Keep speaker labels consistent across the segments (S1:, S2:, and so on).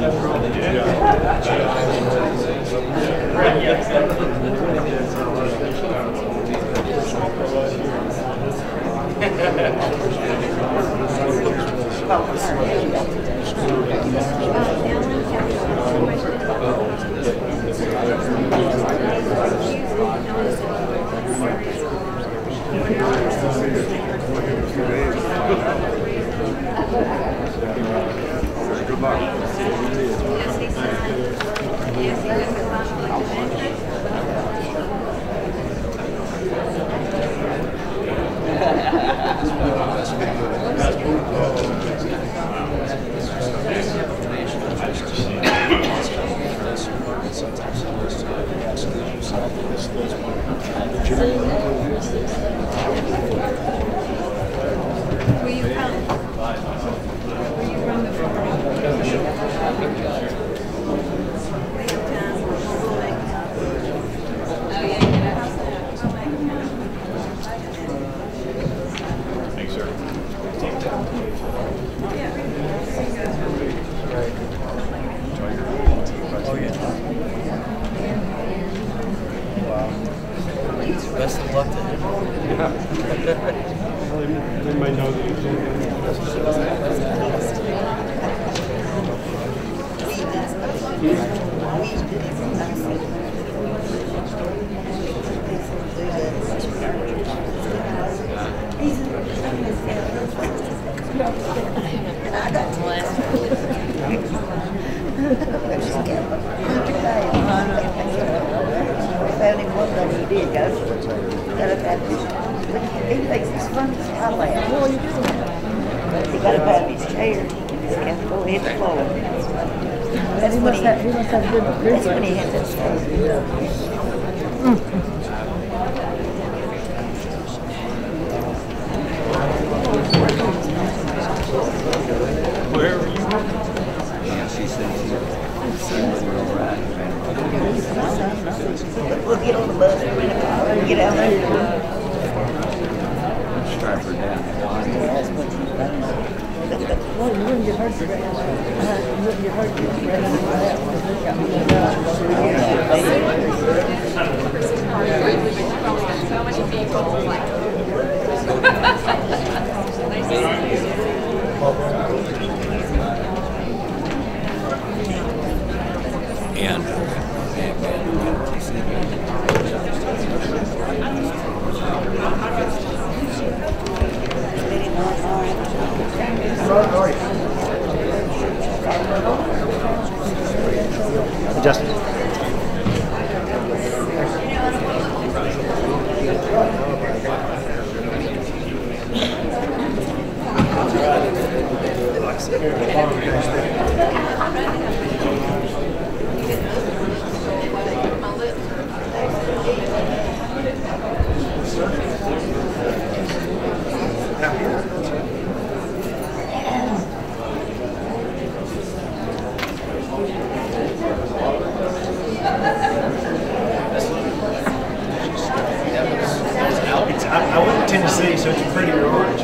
S1: Best of luck to him.
S2: They might know that
S3: He did, guys. He thinks it's funny as I laugh. Well, you do. He got up out of his chair. He just kept going hit the floor. That's when he had that stroke.
S2: where were you?
S1: Yeah, she said we're right.
S3: We'll get on the bus and get out there.
S1: Strap her down.
S3: Well, you wouldn't get hurt today. You wouldn't get hurt today.
S4: So many people like
S2: Justin. I went to Tennessee, so it's a prettier orange.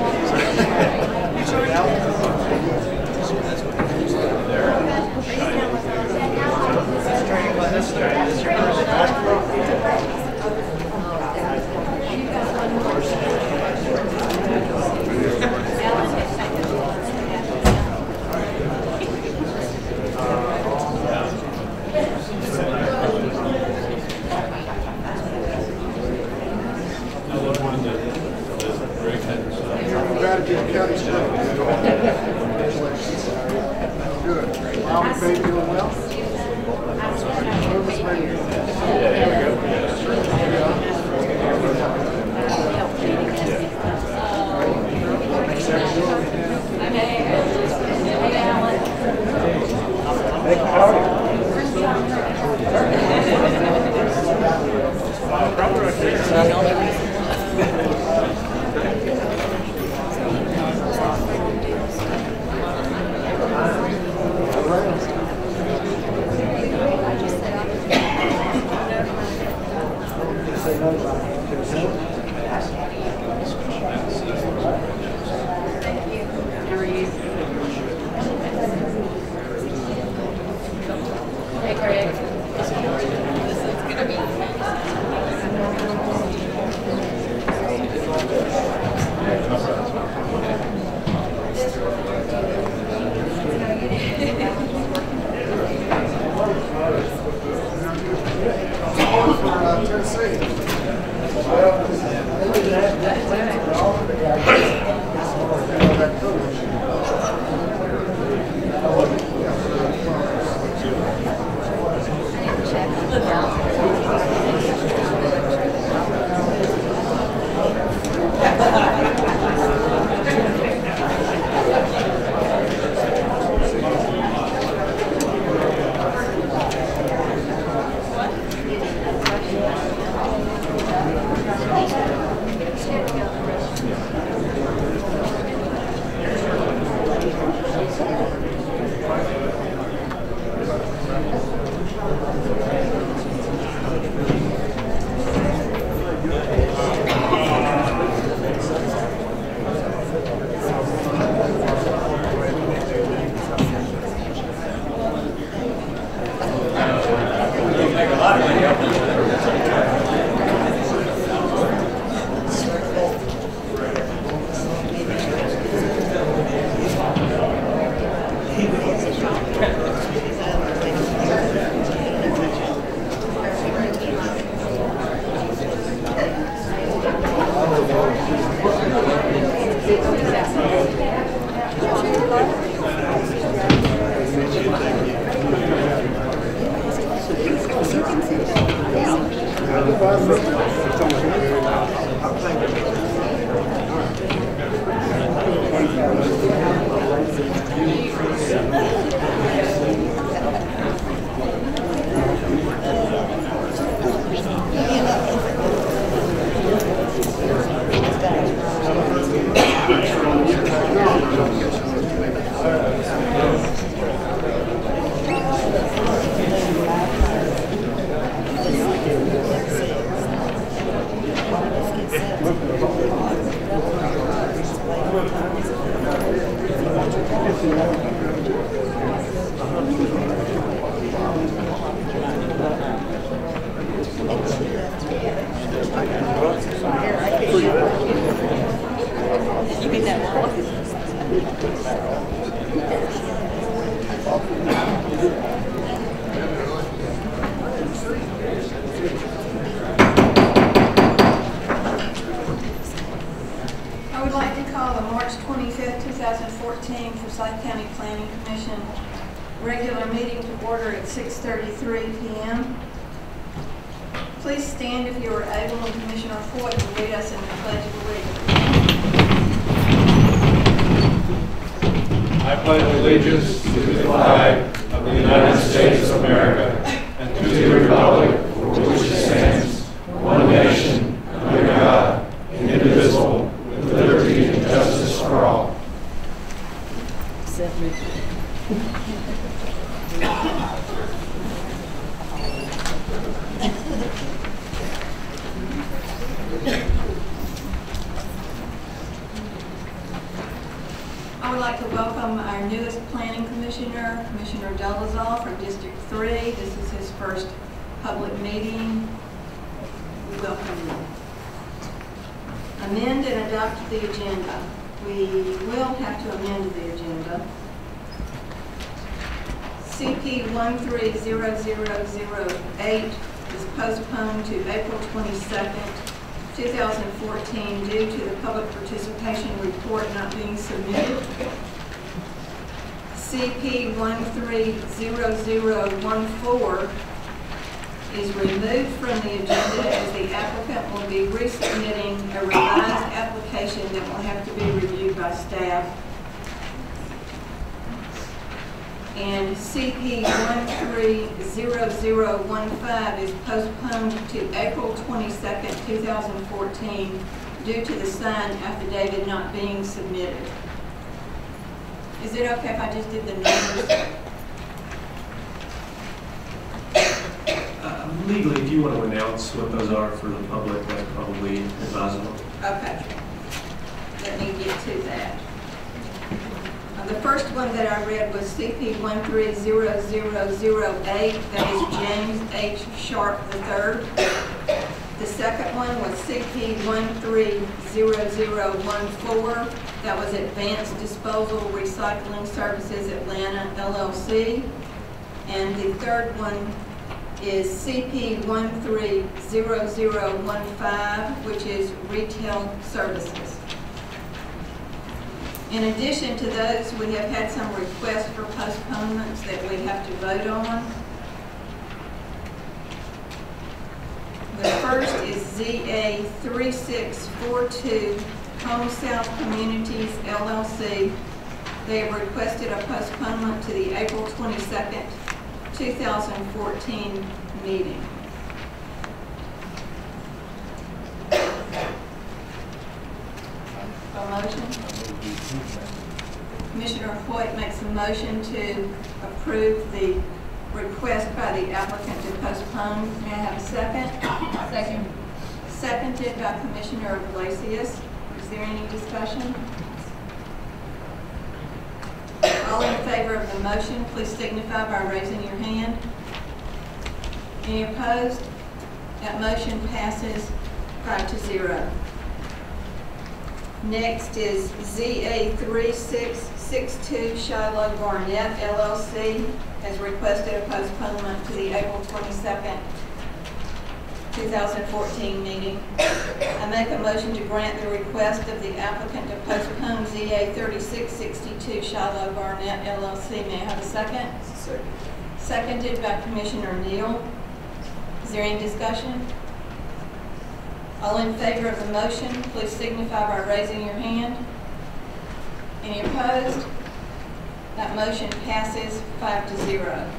S4: I would like to call the March 25th, 2014 Forsyth County Planning Commission regular meeting to order at 6:33 p.m. Please stand if you are able, and Commissioner Hoyt will lead us in the Pledge of Allegiance.
S5: I pledge allegiance to the flag of the United States of America and to the republic for which it stands, one nation, under God, indivisible, with liberty and justice for all.
S4: I would like to welcome our newest planning commissioner, Commissioner Dolezal from District 3. This is his first public meeting. We welcome you. Amend and adopt the agenda. We will have to amend the agenda. CP 130008 is postponed to April 22nd, 2014 due to the public participation report not being submitted. CP 130014 is removed from the agenda as the applicant will be resubmitting a revised application that will have to be reviewed by staff. And CP 130015 is postponed to April 22nd, 2014 due to the signed affidavit not being submitted. Is it okay if I just did the numbers?
S2: Legally, if you want to announce what those are for the public, that's probably advisable.
S4: Okay. Let me get to that. The first one that I read was CP 130008, that is James H. Sharp III. The second one was CP 130014, that was Advanced Disposal Recycling Services Atlanta, LLC. And the third one is CP 130015, which is Retail Services. In addition to those, we have had some requests for postponements that we have to vote on. The first is ZA 3642 Home South Communities, LLC. They have requested a postponement to the April 22nd, 2014 meeting. A motion? Commissioner Hoyt makes a motion to approve the request by the applicant to postpone. May I have a second? Second. Seconded by Commissioner Iglesias. Is there any discussion? All in favor of the motion, please signify by raising your hand. Any opposed? That motion passes 5-0. Next is ZA 3662 Shiloh Barnett, LLC, has requested a postponement to the April 22nd, 2014 meeting. I make a motion to grant the request of the applicant to postpone ZA 3662 Shiloh Barnett, LLC. May I have a second?
S1: Second.
S4: Seconded by Commissioner Neal. Is there any discussion? All in favor of the motion, please signify by raising your hand. Any opposed? That motion passes 5-0.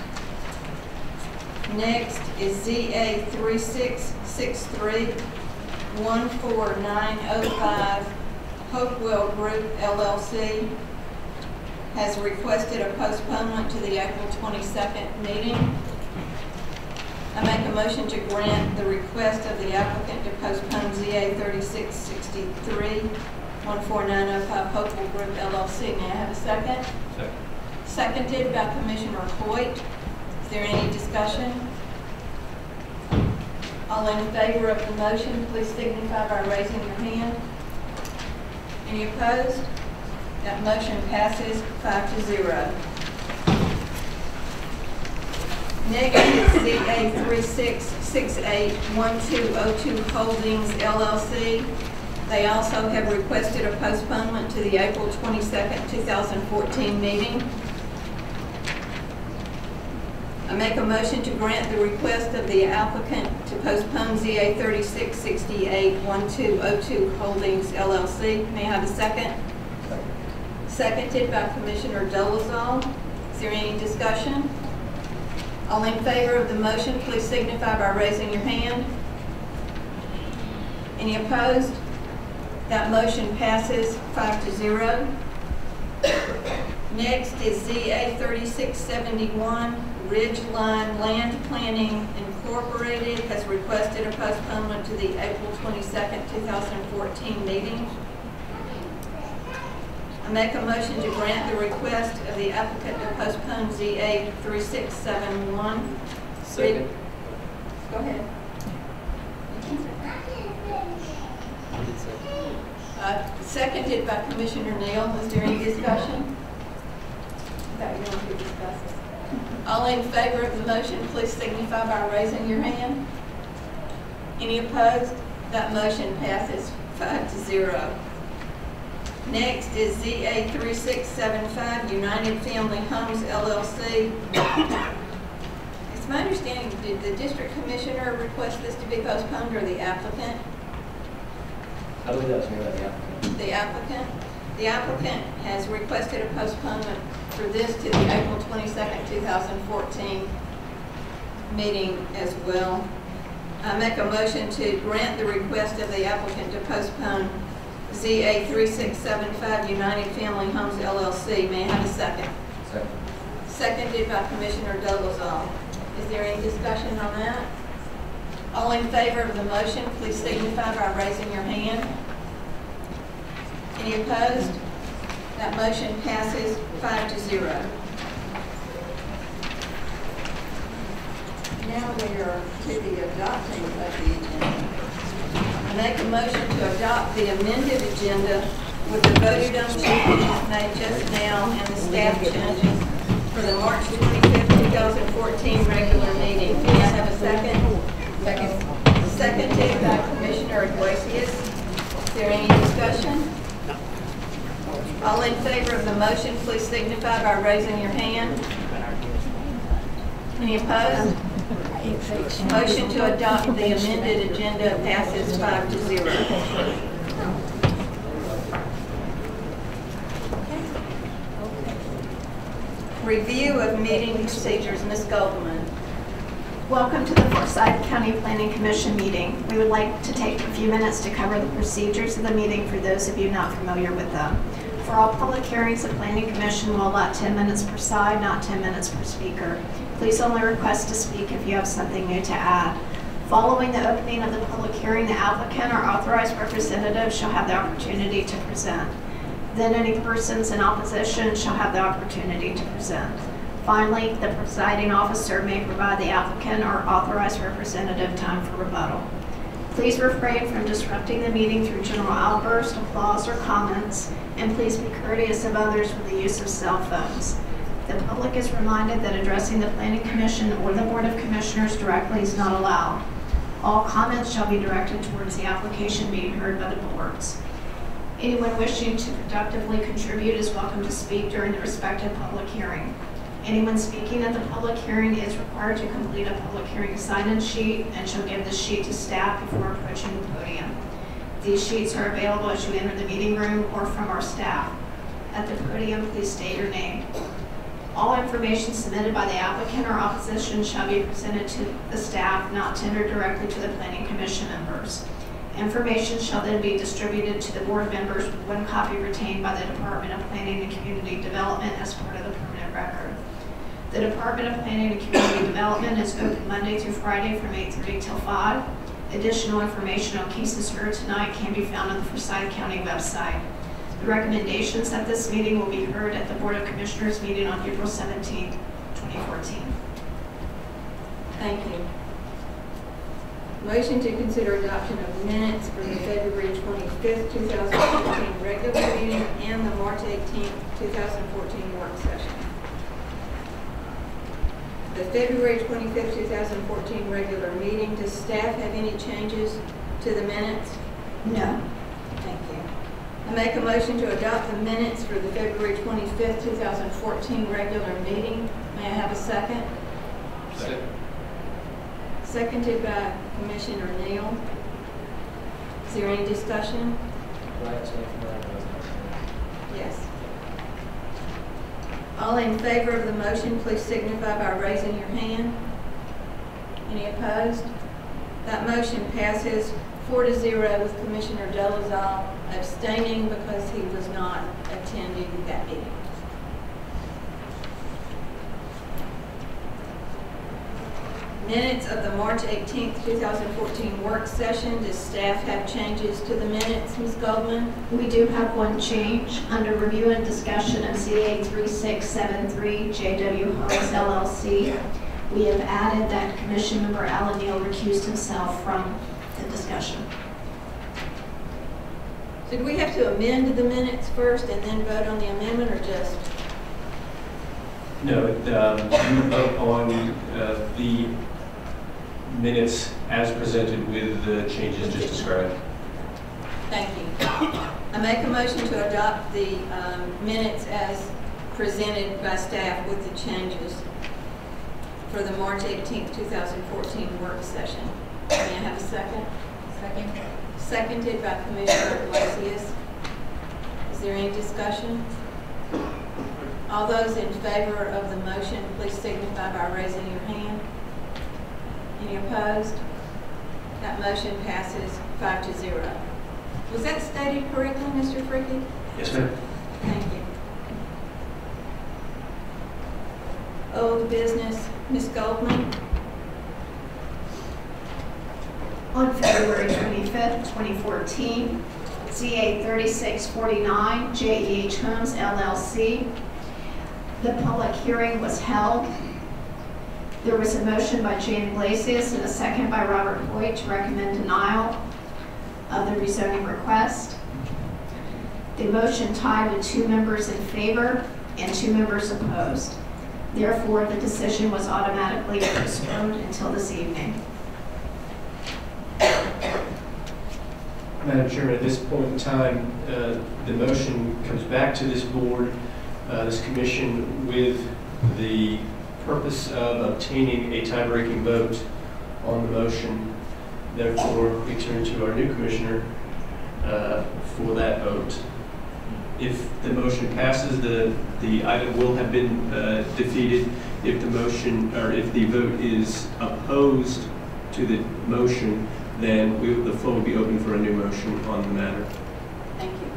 S4: Next is ZA 3663 14905 Hopewell Group, LLC, has requested a postponement to the April 22nd meeting. I make a motion to grant the request of the applicant to postpone ZA 3663 14905 Hopewell Group, LLC. May I have a second?
S5: Second.
S4: Seconded by Commissioner Hoyt. Is there any discussion? All in favor of the motion, please signify by raising your hand. Any opposed? That motion passes 5-0. Next is ZA 36681202 Holdings LLC. They also have requested a postponement to the April 22nd, 2014 meeting. I make a motion to grant the request of the applicant to postpone ZA 36681202 Holdings LLC. May I have a second? Seconded by Commissioner Dolezal. Is there any discussion? All in favor of the motion, please signify by raising your hand. Any opposed? That motion passes 5-0. Next is ZA 3671, Ridgeline Land Planning Incorporated has requested a postponement to the April 22nd, 2014 meeting. I make a motion to grant the request of the applicant to postpone ZA 3671.
S1: Second.
S4: Go ahead. Seconded by Commissioner Neal. Is there any discussion? That you want to discuss it. All in favor of the motion, please signify by raising your hand. Any opposed? That motion passes 5-0. Next is ZA 3675, United Family Homes LLC. It's my understanding, did the district commissioner request this to be postponed or the applicant?
S1: I believe that was made by the applicant.
S4: The applicant? The applicant has requested a postponement for this to the April 22nd, 2014 meeting as well. I make a motion to grant the request of the applicant to postpone ZA 3675 United Family Homes LLC. May I have a second?
S1: Second.
S4: Seconded by Commissioner Dolezal. Is there any discussion on that? All in favor of the motion, please signify by raising your hand. Any opposed? That motion passes 5-0. Now we are to the adopting of the agenda. I make a motion to adopt the amended agenda with the voted on changes made just now and the staff changes for the March 25th, 2014 regular meeting. Can I have a second? Second. Seconded by Commissioner Iglesias. Is there any discussion? All in favor of the motion, please signify by raising your hand. Any opposed? Motion to adopt the amended agenda passes 5-0. Review of meeting procedures, Ms. Goldman.
S6: Welcome to the Forsyth County Planning Commission meeting. We would like to take a few minutes to cover the procedures of the meeting for those of you not familiar with them. For all public hearings, the Planning Commission will allot 10 minutes per side, not 10 minutes per speaker. Please only request to speak if you have something new to add. Following the opening of the public hearing, the applicant or authorized representative shall have the opportunity to present. Then any persons in opposition shall have the opportunity to present. Finally, the presiding officer may provide the applicant or authorized representative time for rebuttal. Please refrain from disrupting the meeting through general outbursts, applause, or comments, and please be courteous of others with the use of cell phones. The public is reminded that addressing the Planning Commission or the Board of Commissioners directly is not allowed. All comments shall be directed towards the application being heard by the boards. Anyone wishing to productively contribute is welcome to speak during the respective public hearing. Anyone speaking at the public hearing is required to complete a public hearing sign-in sheet and shall give the sheet to staff before approaching the podium. These sheets are available as you enter the meeting room or from our staff. At the podium, please state your name. All information submitted by the applicant or opposition shall be presented to the staff, not tendered directly to the Planning Commission members. Information shall then be distributed to the board members with one copy retained by the Department of Planning and Community Development as part of the permanent record. The Department of Planning and Community Development is open Monday through Friday from 8:30 till 5. Additional information on cases heard tonight can be found on the Forsyth County website. The recommendations at this meeting will be heard at the Board of Commissioners meeting on April 17, 2014.
S4: Thank you. Motion to consider adoption of minutes for the February 25th, 2014 regular meeting and the March 18th, 2014 work session. the February 25th, 2014 regular meeting. Does staff have any changes to the minutes?
S6: No.
S4: Thank you. I make a motion to adopt the minutes for the February 25th, 2014 regular meeting. May I have a second?
S5: Second.
S4: Seconded by Commissioner Neal. Is there any discussion? Yes. All in favor of the motion, please signify by raising your hand. Any opposed? That motion passes 4-0 with Commissioner Dolezal abstaining because he was not attending that meeting. Minutes of the March 18th, 2014 work session. Does staff have changes to the minutes, Ms. Goldman?
S6: We do have one change. Under review and discussion of ZA 3673 JEH Homes LLC, we have added that Commission Member Alan Neal recused himself from the discussion.
S4: Did we have to amend the minutes first and then vote on the amendment, or just?
S2: No, you vote on the minutes as presented with the changes just described.
S4: Thank you. I make a motion to adopt the minutes as presented by staff with the changes for the March 18th, 2014 work session. May I have a second? Second. Seconded by Commissioner Iglesias. Is there any discussion? All those in favor of the motion, please signify by raising your hand. Any opposed? That motion passes 5-0. Was that stated correctly, Mr. Fricky?
S2: Yes, ma'am.
S4: Thank you. Old business, Ms. Goldman.
S6: On February 25th, 2014, ZA 3649 JEH Homes LLC, the public hearing was held. There was a motion by Jayne Iglesias and a second by Robert Hoyt to recommend denial of the rezoning request. The motion tied with 2 members in favor and 2 members opposed. Therefore, the decision was automatically postponed until this evening.
S7: Madam Chairman, at this point in time, the motion comes back to this board, this commission, with the purpose of obtaining a tie-breaking vote on the motion. Therefore, we turn to our new commissioner for that vote. If the motion passes, the item will have been defeated. If the motion, or if the vote is opposed to the motion, then the floor will be open for a new motion on the matter.
S4: Thank you.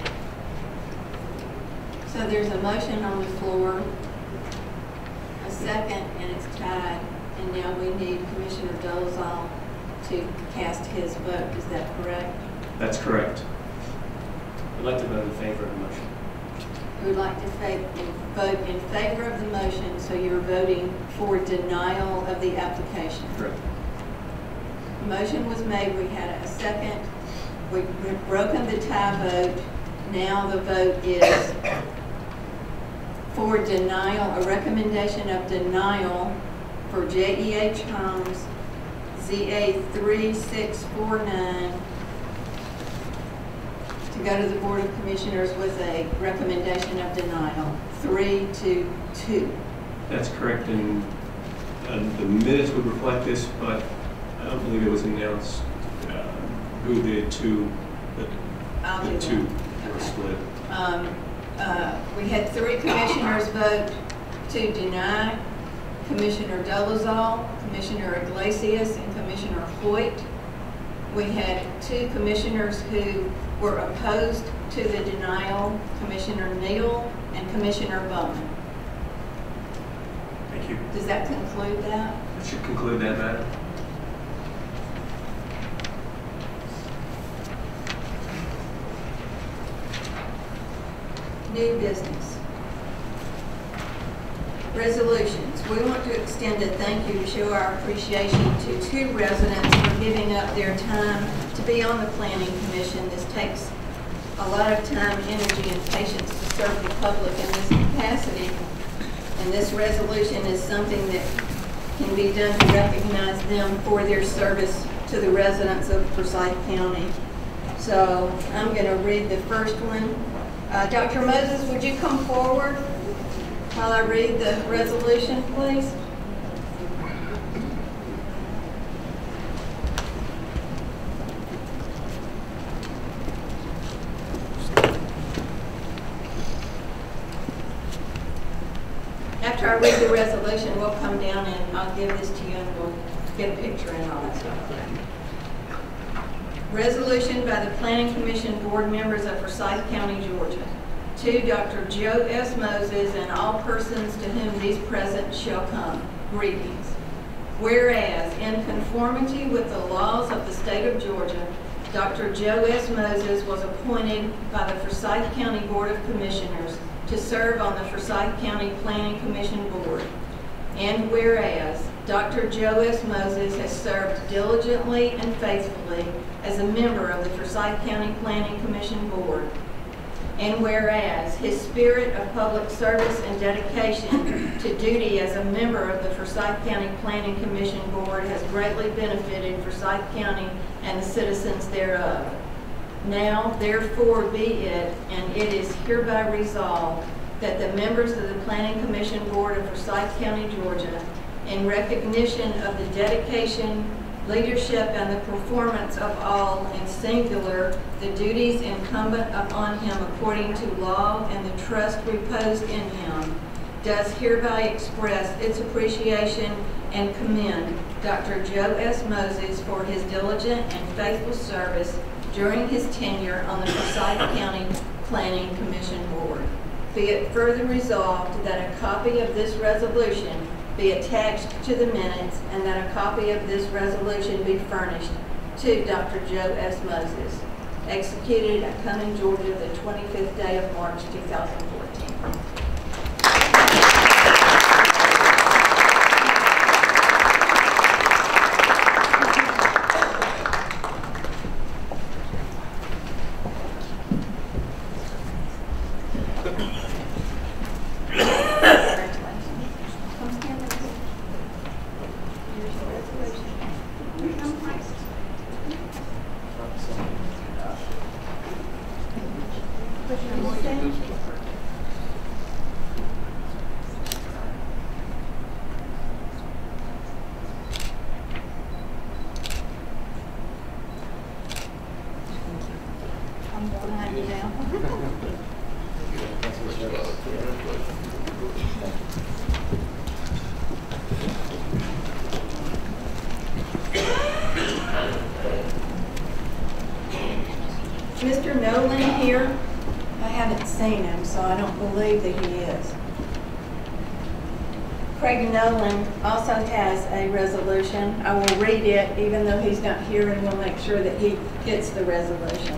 S4: So there's a motion on the floor, a second, and it's tied. And now we need Commissioner Dolezal to cast his vote. Is that correct?
S2: That's correct.
S1: I'd like to vote in favor of the motion.
S4: We would like to vote in favor of the motion, so you're voting for denial of the application.
S2: Correct.
S4: Motion was made, we had a second. We've broken the tie vote. Now the vote is for denial, a recommendation of denial for JEH Homes, ZA 3649, to go to the Board of Commissioners with a recommendation of denial, 3-2.
S2: That's correct, and the minutes would reflect this, but I don't believe it was announced who the two were split.
S4: We had 3 commissioners vote to deny: Commissioner Dolezal, Commissioner Iglesias, and Commissioner Hoyt. We had 2 commissioners who were opposed to the denial: Commissioner Neal and Commissioner Bowman.
S2: Thank you.
S4: Does that conclude that?
S2: That should conclude that matter.
S4: New business. Resolutions. We want to extend a thank you to show our appreciation to 2 residents for giving up their time to be on the Planning Commission. This takes a lot of time, energy, and patience to serve the public in this capacity. And this resolution is something that can be done to recognize them for their service to the residents of Forsyth County. So I'm going to read the first one. Dr. Moses, would you come forward while I read the resolution, please? After I read the resolution, we'll come down and I'll give this to you and we'll get a picture and all that stuff. Resolution by the Planning Commission Board members of Forsyth County, Georgia. To Dr. Joe S. Moses and all persons to whom these present shall come. Greetings. Whereas, in conformity with the laws of the state of Georgia, Dr. Joe S. Moses was appointed by the Forsyth County Board of Commissioners to serve on the Forsyth County Planning Commission Board. And whereas, Dr. Joe S. Moses has served diligently and faithfully as a member of the Forsyth County Planning Commission Board. And whereas, his spirit of public service and dedication to duty as a member of the Forsyth County Planning Commission Board has greatly benefited Forsyth County and the citizens thereof. Now, therefore, be it, and it is hereby resolved, that the members of the Planning Commission Board of Forsyth County, Georgia, in recognition of the dedication, leadership, and the performance of all, in singular, the duties incumbent upon him according to law and the trust reposed in him, does hereby express its appreciation and commend Dr. Joe S. Moses for his diligent and faithful service during his tenure on the Forsyth County Planning Commission Board. Be it further resolved that a copy of this resolution be attached to the minutes and that a copy of this resolution be furnished to Dr. Joe S. Moses. Executed at Cumming, Georgia, the 25th day of March, 2014. Mr. Nolen here? I haven't seen him, so I don't believe that he is. Craig Nolen also has a resolution. I will read it even though he's not here, and we'll make sure that he gets the resolution.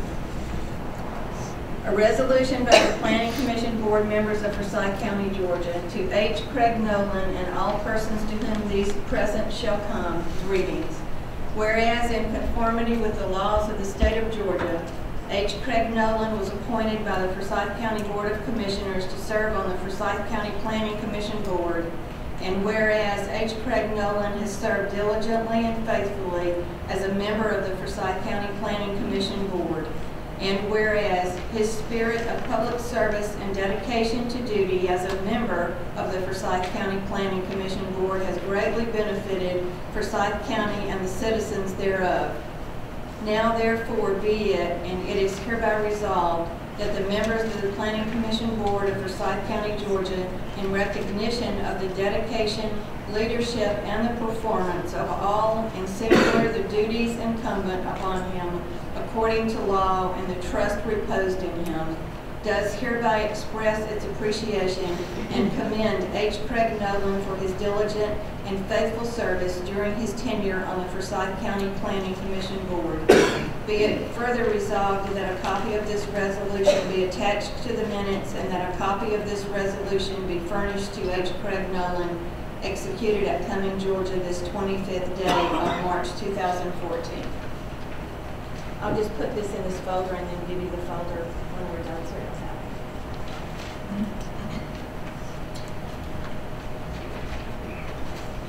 S4: A resolution by the Planning Commission Board members of Forsyth County, Georgia, to H. Craig Nolen and all persons to whom these present shall come, greetings. Whereas, in conformity with the laws of the state of Georgia, H. Craig Nolen was appointed by the Forsyth County Board of Commissioners to serve on the Forsyth County Planning Commission Board. And whereas H. Craig Nolen has served diligently and faithfully as a member of the Forsyth County Planning Commission Board. And whereas his spirit of public service and dedication to duty as a member of the Forsyth County Planning Commission Board has greatly benefited Forsyth County and the citizens thereof. Now therefore be it, and it is hereby resolved, that the members of the Planning Commission Board of Forsyth County, Georgia, in recognition of the dedication, leadership, and the performance of all, in singular, the duties incumbent upon him according to law and the trust reposed in him, does hereby express its appreciation and commend H. Craig Nolen for his diligent and faithful service during his tenure on the Forsyth County Planning Commission Board. Be it further resolved that a copy of this resolution be attached to the minutes and that a copy of this resolution be furnished to H. Craig Nolen, executed at Cumming, Georgia, this 25th day of March 2014. I'll just put this in this folder and then give you the folder when we're done, so it's out.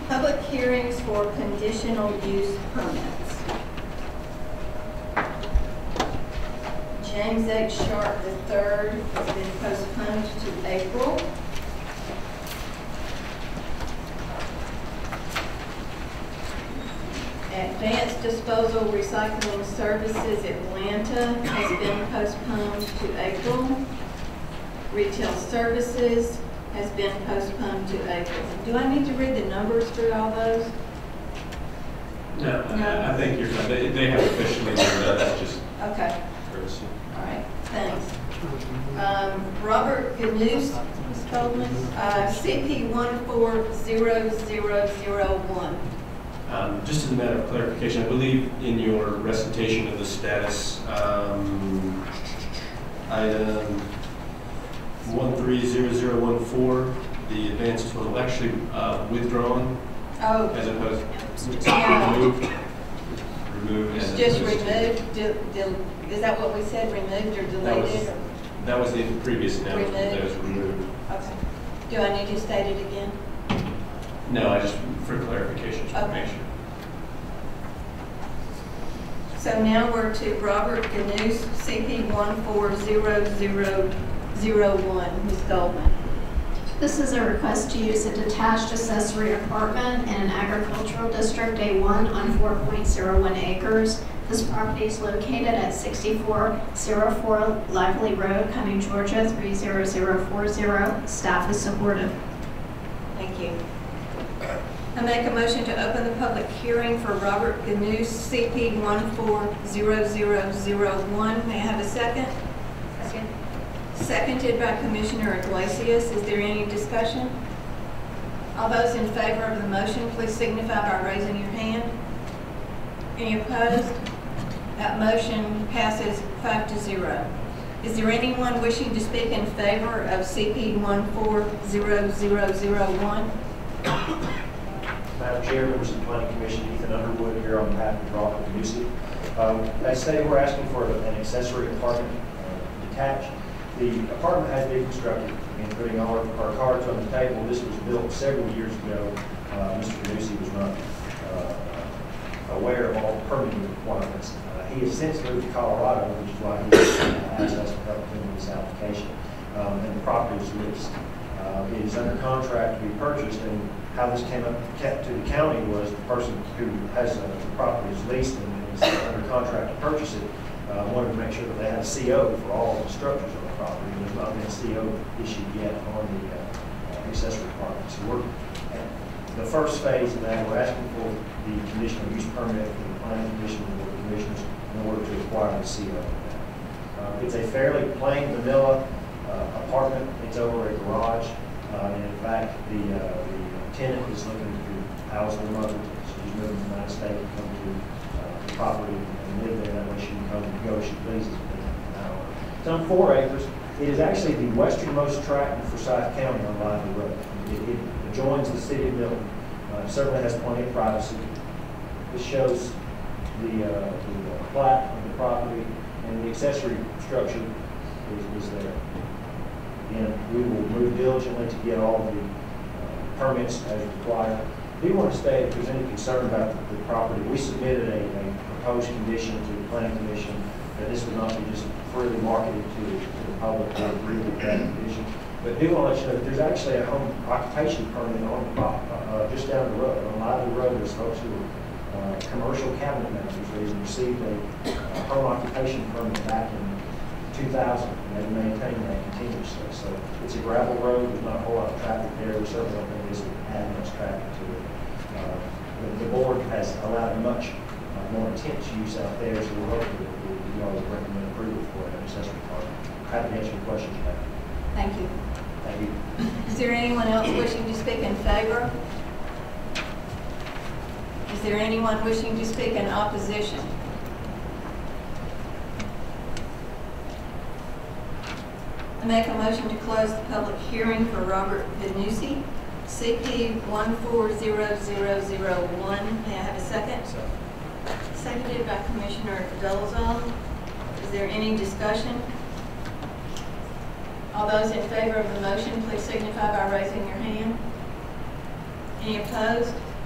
S4: Public hearings for conditional use permits. James H. Sharp III has been postponed to April. Advanced Disposal Recycling Services Atlanta has been postponed to April. Retail Services has been postponed to April. Do I need to read the numbers through all those?
S2: No, I think you're fine. They have officially done that. Just
S4: okay.
S2: courtesy.
S4: All right, thanks. Robert Ganous, Ms. Goldman, CP 140001.
S2: Just as a matter of clarification, I believe in your recitation of the status, item 130014, the advance total actually withdrawn
S4: Oh,
S2: as opposed to
S4: yeah.
S2: removed. Removed.
S4: It's
S2: as
S4: just
S2: opposed to-
S4: removed. Is that what we said? Removed or deleted?
S2: That was the previous announcement.
S4: Removed.
S2: That was removed.
S4: Okay. Do I need to state it again?
S2: No, I just for clarification, just to make sure.
S4: So now we're to Robert Ganous, CP 140001, Ms. Goldman.
S6: This is a request to use a detached accessory apartment in an agricultural district A1 on 4.01 acres. This property is located at 6404 Lively Road, Cumming, Georgia 30040. Staff is supportive.
S4: Thank you. I make a motion to open the public hearing for Robert Ganous, CP 140001. May I have a second? Second. Seconded by Commissioner Iglesias. Is there any discussion? All those in favor of the motion, please signify by raising your hand. Any opposed? That motion passes 5-0. Is there anyone wishing to speak in favor of CP 140001?
S8: Madam Chair, members of the Planning Commission, Ethan Underwood here on behalf of Robert Ganous. As stated, we're asking for an accessory apartment detached. The apartment has been constructed, and putting all our cards on the table. This was built several years ago. Mr. Ganous was not aware of all permitting requirements. He has since moved to Colorado, which is why he asked us to help him with this application. And the property is leased. It is under contract to be purchased, and how this came up to the county was the person who has the property is leased and is under contract to purchase it wanted to make sure that they had a CO for all the structures on the property, and there's not been a CO issued yet on the accessory apartment. So we're at the first phase of that. We're asking for the conditional use permit from the Planning Commission and the Board of Commissioners in order to acquire the CO. It's a fairly plain vanilla apartment. It's over a garage. And in fact, the tenant is looking to house their mother. She's moving to the United States to come to the property and live there. That way she can come and go as she pleases within an hour. It's on 4 acres. It is actually the westernmost tract in Forsyth County on Lively Road. It adjoins the city of Milton. It certainly has plenty of privacy. This shows the plat of the property, and the accessory structure is there. Again, we will move diligently to get all the permits as required. I do want to state, if there's any concern about the property, we submitted a proposed condition to the Planning Commission that this would not be just freely marketed to the public. We agree with that condition. But I do want to let you know that there's actually a home occupation permit on the just down the road. On Lively Road, there's folks who are commercial cabinet managers. They received a home occupation permit back in 2000, and they've maintained that continuously. So it's a gravel road. There's not a whole lot of traffic there. We certainly don't think this would add much traffic to it. The board has allowed a much more intense use out there, so we're hoping that you all would recommend approval for an accessory apartment. Happy to answer any questions you have.
S4: Thank you.
S8: Thank you.
S4: Is there anyone else wishing to speak in favor? Is there anyone wishing to speak in opposition? I make a motion to close the public hearing for Robert Ganous, CP 140001. May I have a second? Seconded by Commissioner Dolezal. Is there any discussion? All those in favor of the motion, please signify by raising your hand. Any opposed?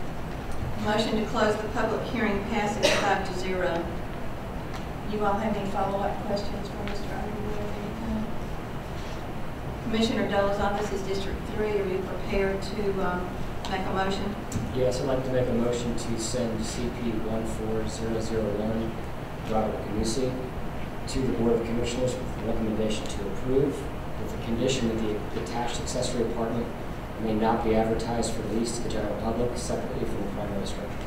S4: Motion to close the public hearing passes 5-0. You all have any follow-up questions for Mr. Underwood? Commissioner Dolezal, this is District 3. Are you prepared to make a motion?
S1: Yes, I'd like to make a motion to send CP 14001, Robert Canusi, to the Board of Commissioners with the recommendation to approve, with the condition that the detached accessory apartment may not be advertised for lease to the general public separately from the primary structure.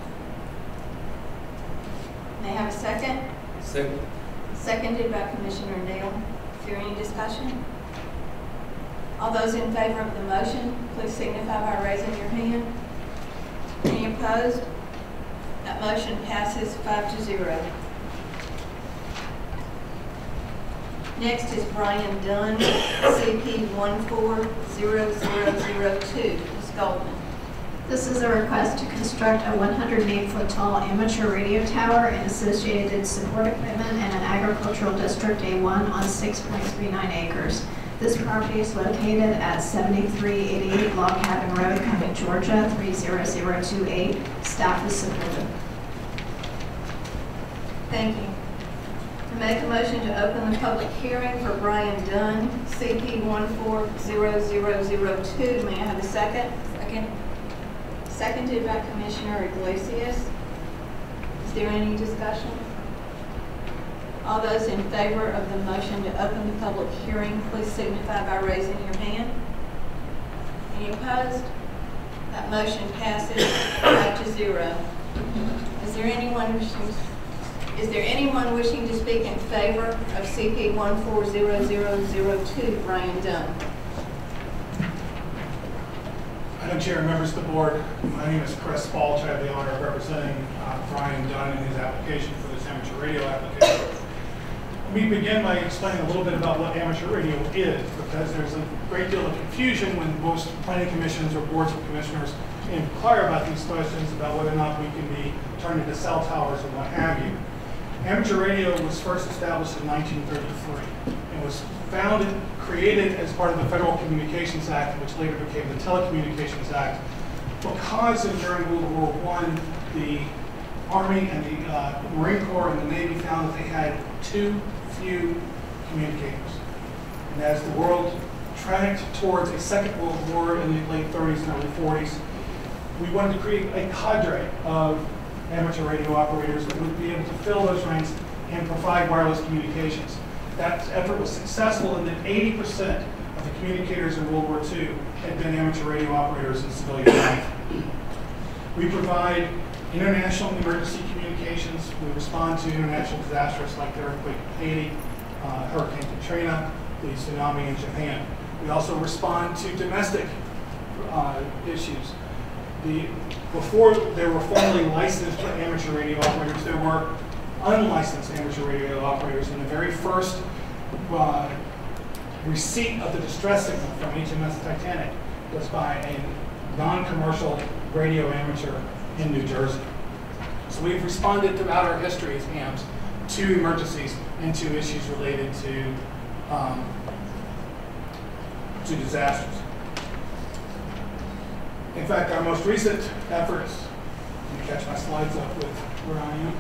S4: May I have a second?
S1: Second.
S4: Seconded by Commissioner Neal. Is there any discussion? All those in favor of the motion, please signify by raising your hand. Any opposed? That motion passes 5-0. Next is Brian Dunn, CP 140002. Ms. Goldman.
S6: This is a request to construct a 108-foot tall amateur radio tower and associated support equipment in an agricultural district A1 on 6.39 acres. This property is located at 7388 Log Cabin Road, Cumming, Georgia 30028. Staff is supportive.
S4: Thank you. I make a motion to open the public hearing for Brian Dunn, CP 140002. May I have a second? Second. Seconded by Commissioner Iglesias. Is there any discussion? All those in favor of the motion to open the public hearing, please signify by raising your hand. Any opposed? That motion passes 5-0. Is there anyone wishing to speak in favor of CP 140002, Brian Dunn?
S9: Madam Chair, members of the board, my name is Chris Balch. I have the honor of representing Brian Dunn in his application for this amateur radio application. Let me begin by explaining a little bit about what amateur radio is, because there's a great deal of confusion when most planning commissions or boards of commissioners inquire about these questions about whether or not we can be turned into cell towers or what have you. Amateur radio was first established in 1933 and was created as part of the Federal Communications Act, which later became the Telecommunications Act, because during World War I, the Army and the Marine Corps and the Navy found that they had too few communicators. And as the world tracked towards a Second World War in the late 30s and early 40s, we wanted to create a cadre of amateur radio operators that would be able to fill those ranks and provide wireless communications. That effort was successful in that 80% of the communicators in World War II had been amateur radio operators in civilian life. We provide international emergency communications. We respond to international disasters like the earthquake in Haiti, Hurricane Katrina, the tsunami in Japan. We also respond to domestic issues. Before there were formally licensed amateur radio operators, there were unlicensed amateur radio operators, and the very first receipt of the distress signal from HMS Titanic was by a non-commercial radio amateur in New Jersey. So we've responded throughout our history as hams to emergencies and to issues related to disasters. In fact, our most recent efforts, let me catch my slides up with where I am,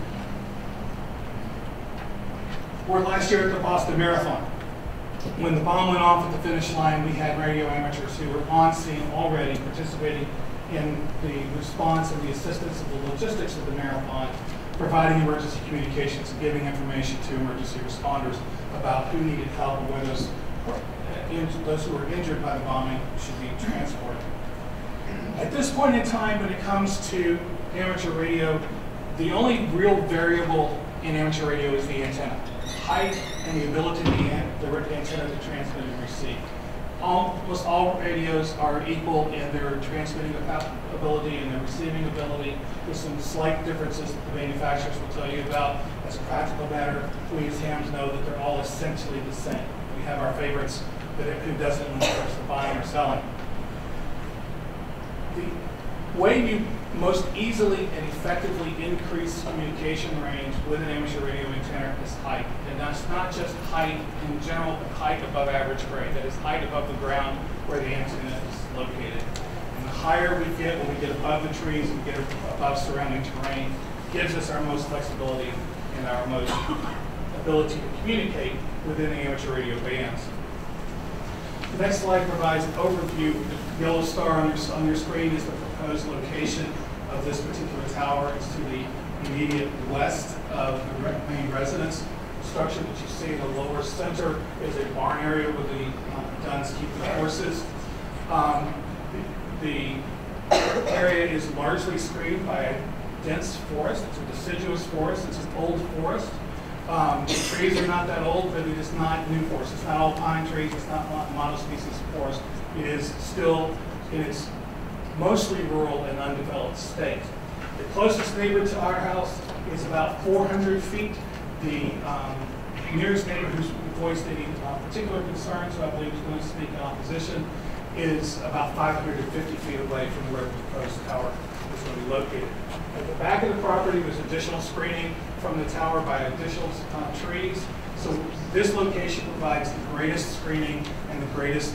S9: were last year at the Boston Marathon. When the bomb went off at the finish line, we had radio amateurs who were on scene already participating in the response and the assistance of the logistics of the marathon, providing emergency communications and giving information to emergency responders about who needed help and where those who were injured by the bombing should be transported. At this point in time, when it comes to amateur radio, the only real variable in amateur radio is the antenna. Height and the ability of the antenna to transmit and receive. Almost all radios are equal in their transmitting ability and their receiving ability, with some slight differences that the manufacturers will tell you about. As a practical matter, we as hams know that they're all essentially the same. We have our favorites, but who doesn't when it comes to buying or selling. The way you most easily and effectively increase communication range with an amateur radio antenna is height. And that's not just height in general, but height above average grade. That is height above the ground where the antenna is located. And the higher we get, when we get above the trees and get above surrounding terrain, gives us our most flexibility and our most ability to communicate within the amateur radio bands. The next slide provides an overview. The yellow star on your screen is the proposed location of this particular tower. It's to the immediate west of the main residence. The structure that you see in the lower center is a barn area where the Dunns keep the horses. The area is largely screened by a dense forest. It's a deciduous forest. It's an old forest. The trees are not that old, but it is not new forest. It's not all pine trees. It's not monospecies forest. It is still in its mostly rural and undeveloped state. The closest neighbor to our house is about 400 feet. The nearest neighbor who's voiced any particular concerns, who I believe is going to speak in opposition, is about 550 feet away from where the proposed tower is going to be located. At the back of the property, there's additional screening from the tower by additional trees. So this location provides the greatest screening and the greatest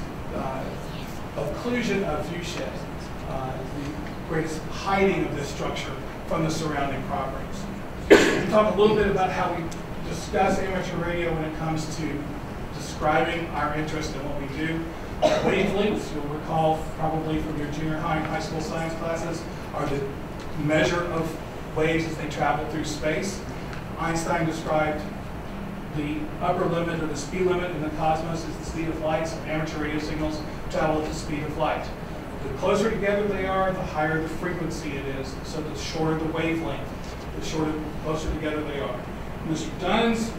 S9: occlusion of view sheds, the greatest hiding of this structure from the surrounding properties. We talk a little bit about how we discuss amateur radio when it comes to describing our interest in what we do. Wavelengths, you'll recall probably from your junior high and high school science classes, are the measure of waves as they travel through space. Einstein described the upper limit or the speed limit in the cosmos is the speed of light, so amateur radio signals travel at the speed of light. The closer together they are, the higher the frequency it is, so the shorter the wavelength, the closer together they are. Mr. Dunn's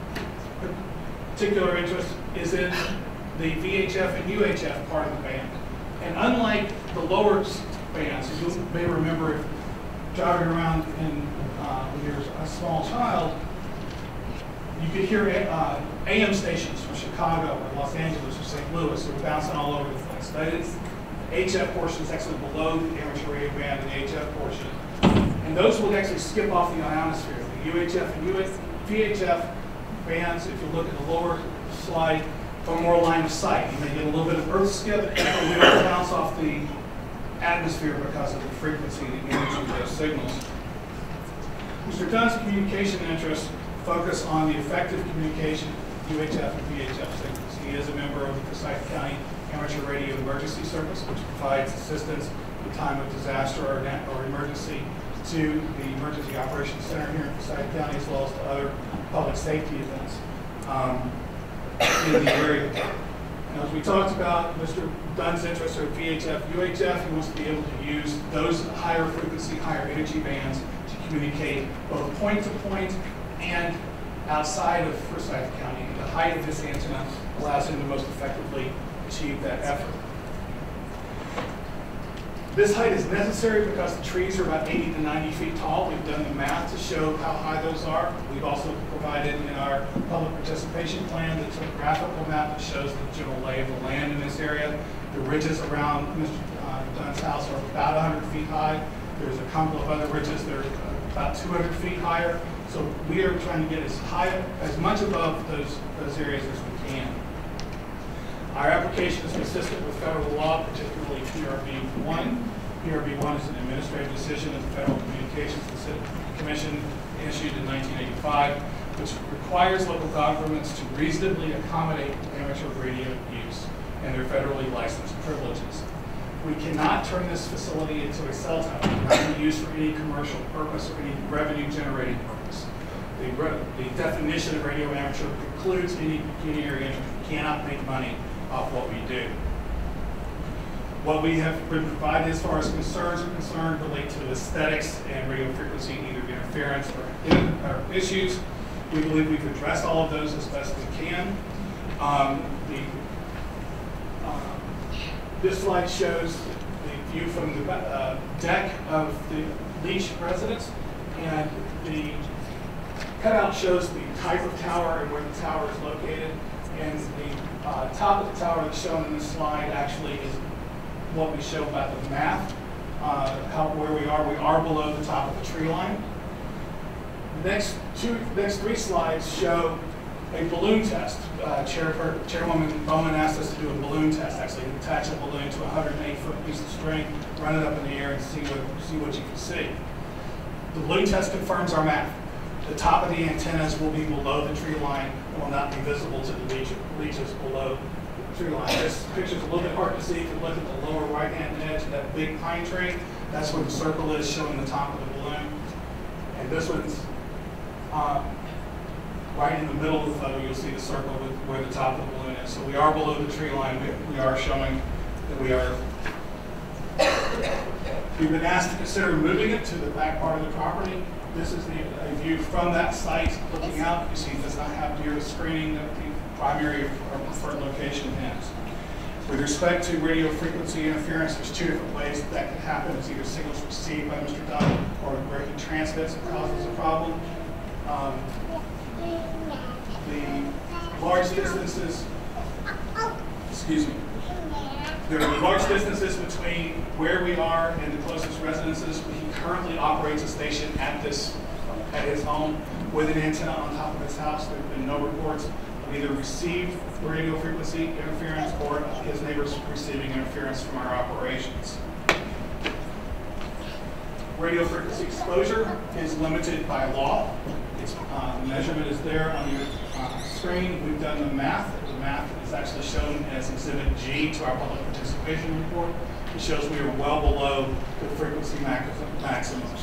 S9: particular interest is in the VHF and UHF part of the band. And unlike the lower bands, you may remember if driving around when you're a small child, you could hear AM stations from Chicago or Los Angeles or St. Louis that were bouncing all over the place. That is, the HF portion is actually below the amateur radio band and the HF portion. And those will actually skip off the ionosphere. The UHF and VHF bands, if you look at the lower slide, are more line of sight. You may get a little bit of earth skip, but we don't bounce off the atmosphere because of the frequency and the energy of those signals. Mr. Dunn's communication interests focus on the effective communication of UHF and VHF signals. He is a member of the Forsyth County Amateur Radio Emergency Service, which provides assistance in time of disaster or emergency to the Emergency Operations Center here in Forsyth County, as well as to other public safety events in the area. Now, as we talked about, Mr. Dunn's interests are VHF, UHF. He wants to be able to use those higher frequency, higher energy bands to communicate both point to point and outside of Forsyth County. The height of this antenna allows him to most effectively achieve that effort. This height is necessary because the trees are about 80 to 90 feet tall. We've done the math to show how high those are. We've also provided in our public participation plan the topographical map that shows the general lay of the land in this area. The ridges around Mr. Dunn's house are about 100 feet high. There's a couple of other ridges that are about 200 feet higher. So we are trying to get as much above those areas as we can. Our application is consistent with federal law, particularly PRB 1. PRB 1 is an administrative decision of the Federal Communications Commission issued in 1985, which requires local governments to reasonably accommodate amateur radio use and their federally licensed privileges. We cannot turn this facility into a cell tower. It cannot be used for any commercial purpose or any revenue-generating purpose. The definition of radio amateur precludes any pecuniary interest. We cannot make money off what we do. What we have been provided as far as concerns are concerned relate to aesthetics and radio frequency, either interference or issues. We believe we've addressed all of those as best we can. This slide shows the view from the deck of the Leach residence, and the cutout shows the type of tower and where the tower is located. And the top of the tower that's shown in this slide actually is what we show about the math, where we are below the top of the tree line. The next three slides show a balloon test. Chairwoman Bowman asked us to do a balloon test, actually attach a balloon to a 108-foot piece of string, run it up in the air, and see what you can see. The balloon test confirms our math. The top of the antennas will be below the tree line and will not be visible to the leaches below the tree line. This picture is a little bit hard to see. If you look at the lower right-hand edge of that big pine tree, that's where the circle is showing the top of the balloon. And this one's right in the middle of the photo. You'll see the circle with where the top of the balloon is. So we are below the tree line. We are showing that we are. We've been asked to consider moving it to the back part of the property. This is a view from that site looking out. You see it does not have near the screening that the primary or preferred location has. With respect to radio frequency interference, there's two different ways that can happen. It's either signals received by Mr. Dunn or where he transmits and causes a problem. The large distances, there are large distances between where we are and the closest residences. He currently operates a station at his home with an antenna on top of his house. There have been no reports of either received radio frequency interference or his neighbors receiving interference from our operations. Radio frequency exposure is limited by law. The measurement is there on your screen. We've done the math. The math is actually shown as Exhibit G to our public participation report. It shows we are well below the frequency maximums.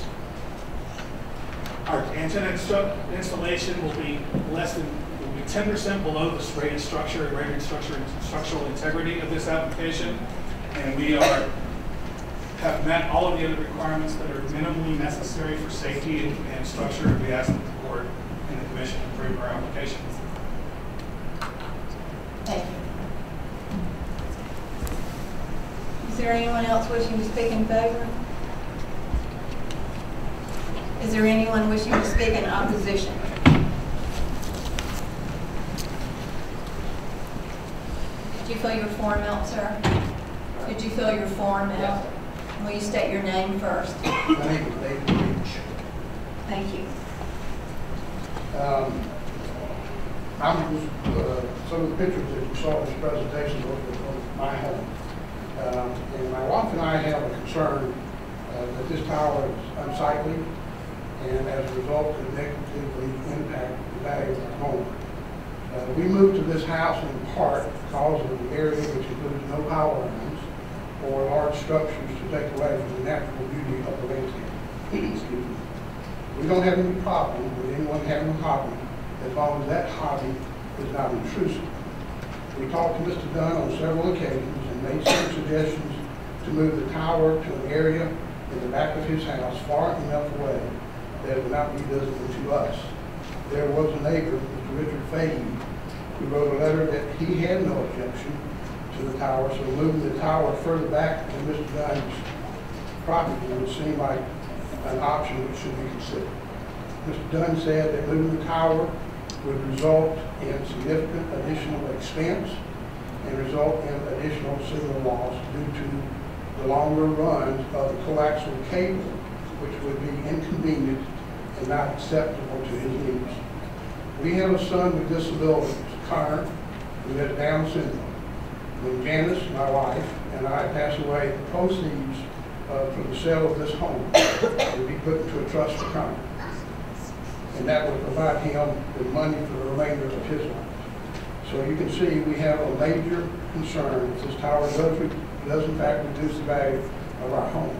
S9: Our antenna installation will be 10% below the rated structural integrity of this application, and we have met all of the other requirements that are minimally necessary for safety and structure. We ask that the board and the commission approve our application.
S4: Thank you. Is there anyone else wishing to speak in favor? Is there anyone wishing to speak in opposition? Did you fill your form out, sir? Did you fill your form out?
S10: Yes.
S4: Will you state your name first?
S10: My name is David Leach.
S4: Thank you.
S10: Some of the pictures that you saw in this presentation were from my home. And my wife and I have a concern that this tower is unsightly and as a result could negatively impact the value of our home. We moved to this house in part because of the area which includes no power lines or large structures to take away from the natural beauty of the landscape. Excuse me. We don't have any problem with anyone having a hobby as long as that hobby is not intrusive. We talked to Mr. Dunn on several occasions and made some suggestions to move the tower to an area in the back of his house far enough away that it would not be visible to us. There was a neighbor, Mr. Richard Fahey, who wrote a letter that he had no objection to the tower, so moving the tower further back to Mr. Dunn's property would seem like an option which should be considered. Mr. Dunn said that moving the tower would result in significant additional expense and result in additional signal loss due to the longer runs of the coaxial cable, which would be inconvenient and not acceptable to his needs. We have a son with disabilities, Connor, who has Down syndrome. When Janice, my wife, and I pass away, the proceeds from the sale of this home would be put into a trust for Connor. And that would provide him with money for the remainder of his life. So you can see we have a major concern if this tower does in fact reduce the value of our home.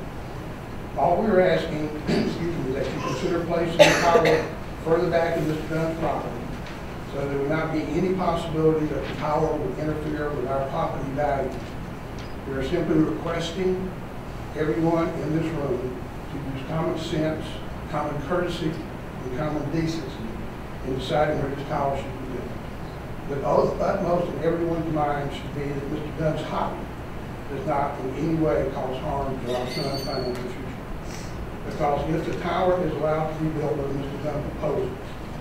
S10: All we're asking, excuse me, that you consider placing the tower further back in Mr. Dunn's property so there would not be any possibility that the tower would interfere with our property value. We are simply requesting everyone in this room to use common sense, common courtesy, and common decency in deciding where this tower should be built. The utmost in everyone's mind should be that Mr. Dunn's hobby does not in any way cause harm to our son's financial future. Because if the tower is allowed to be built as Mr. Dunn proposes,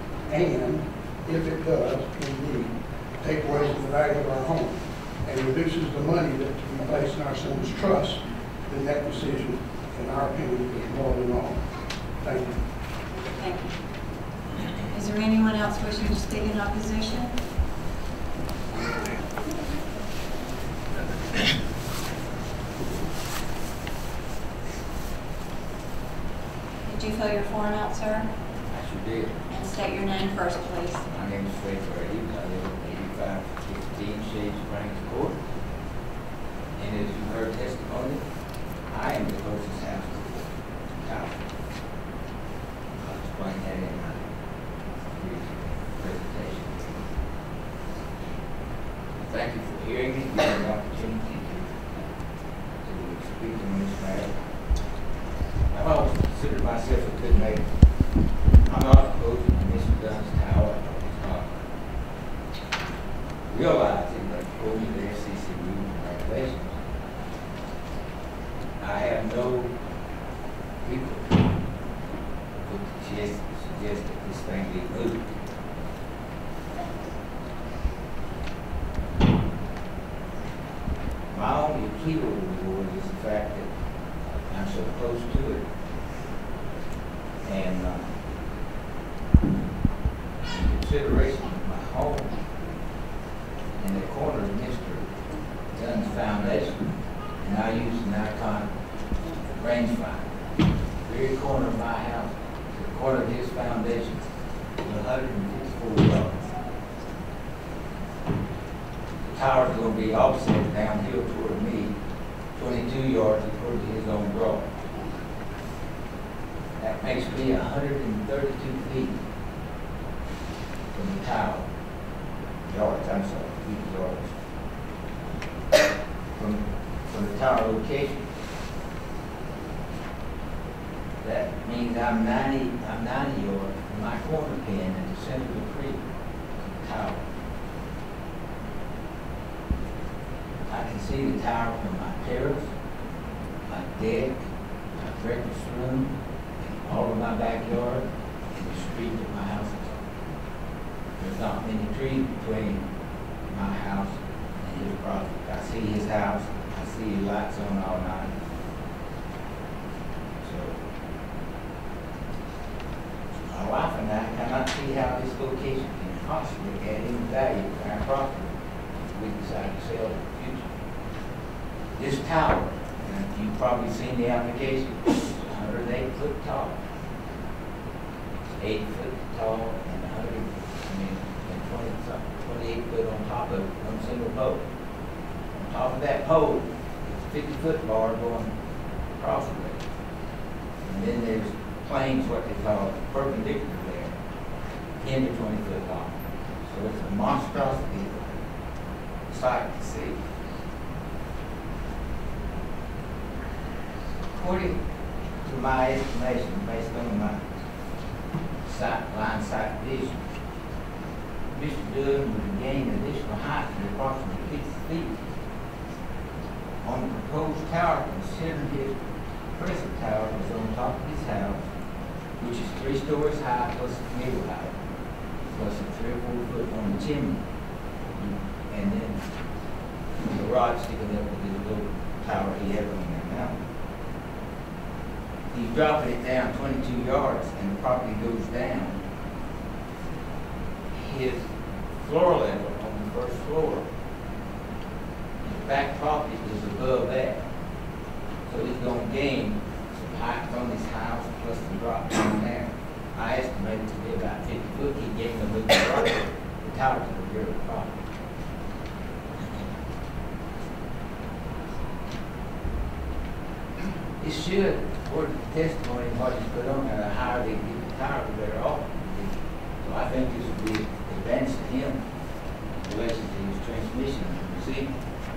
S10: and if it does indeed take away from the value of our home and reduces the money that to be placed in our son's trust, then that decision, in our opinion, is more than wrong. Thank you.
S4: Thank you. Is there anyone else else wishing to speak in opposition? Did you fill your form out, sir?
S11: I sure did.
S4: And state your name first, please.
S11: My name is Greg Dolezal. I live at 8515 Shade Springs Court. And as you heard testimony, I am the closest house to the tower. I'll explain that in my brief presentation. Thank you for hearing me, giving me the opportunity to speak on this matter. I've always considered myself a good neighbor. I'm not opposing Mr. Dunn's tower on his property. Realizing that according to the FCC rules and regulations, I have no people who suggest that this thing be moved. My only appeal to the board is the fact that I'm so close to it. And in consideration of my home in the corner of Mr. Dunn's foundation, and I use an iconic rangefinder, very corner of my house, the corner of his foundation, is 154 yards. The tower's going to be offset downhill toward me, 22 yards according to his own drawing. That makes me 132 feet from the tower. Yards, I'm sorry, feet yards. From the tower location. That means I'm 90 yards from my corner pin at the center of the creek to the tower. I can see the tower from my terrace, my deck, my breakfast room, all of my backyard, and the street that my house is on. There's not many trees between my house and his property. I see his house, I see his lights on all night. So, my wife and I cannot see how this location can possibly add any value to our property if we decide to sell it in the future. This tower, and you've probably seen the application, 108 foot tall. It's 8 foot tall and 28 foot on top of one single pole. On top of that pole, there's a 50-foot bar going across the way. And then there's planes, what they call perpendicular there, 10 to 20 foot long. So it's a monstrosity sight to see. According to my estimation, based on my line sight vision, Mr. Dunn would gain additional height of approximately 50 feet. On the proposed tower, considering his present tower is on top of his house, which is 3 stories high plus middle height, plus a 3 or 4 foot on the chimney, and then the rod sticking up with his little tower he has on there now. He's dropping it down 22 yards and the property goes down. His floor level on the first floor, his back property is above that. So he's going to gain some height from his house plus the drop down there. I estimate it to be about 50 foot. He gained a little drop. The tower to the rear of the property. It should, according to testimony and what he's put on there, the higher they get the tower, the better off. So I think this would be an advantage to him in relation to his transmission and receiving.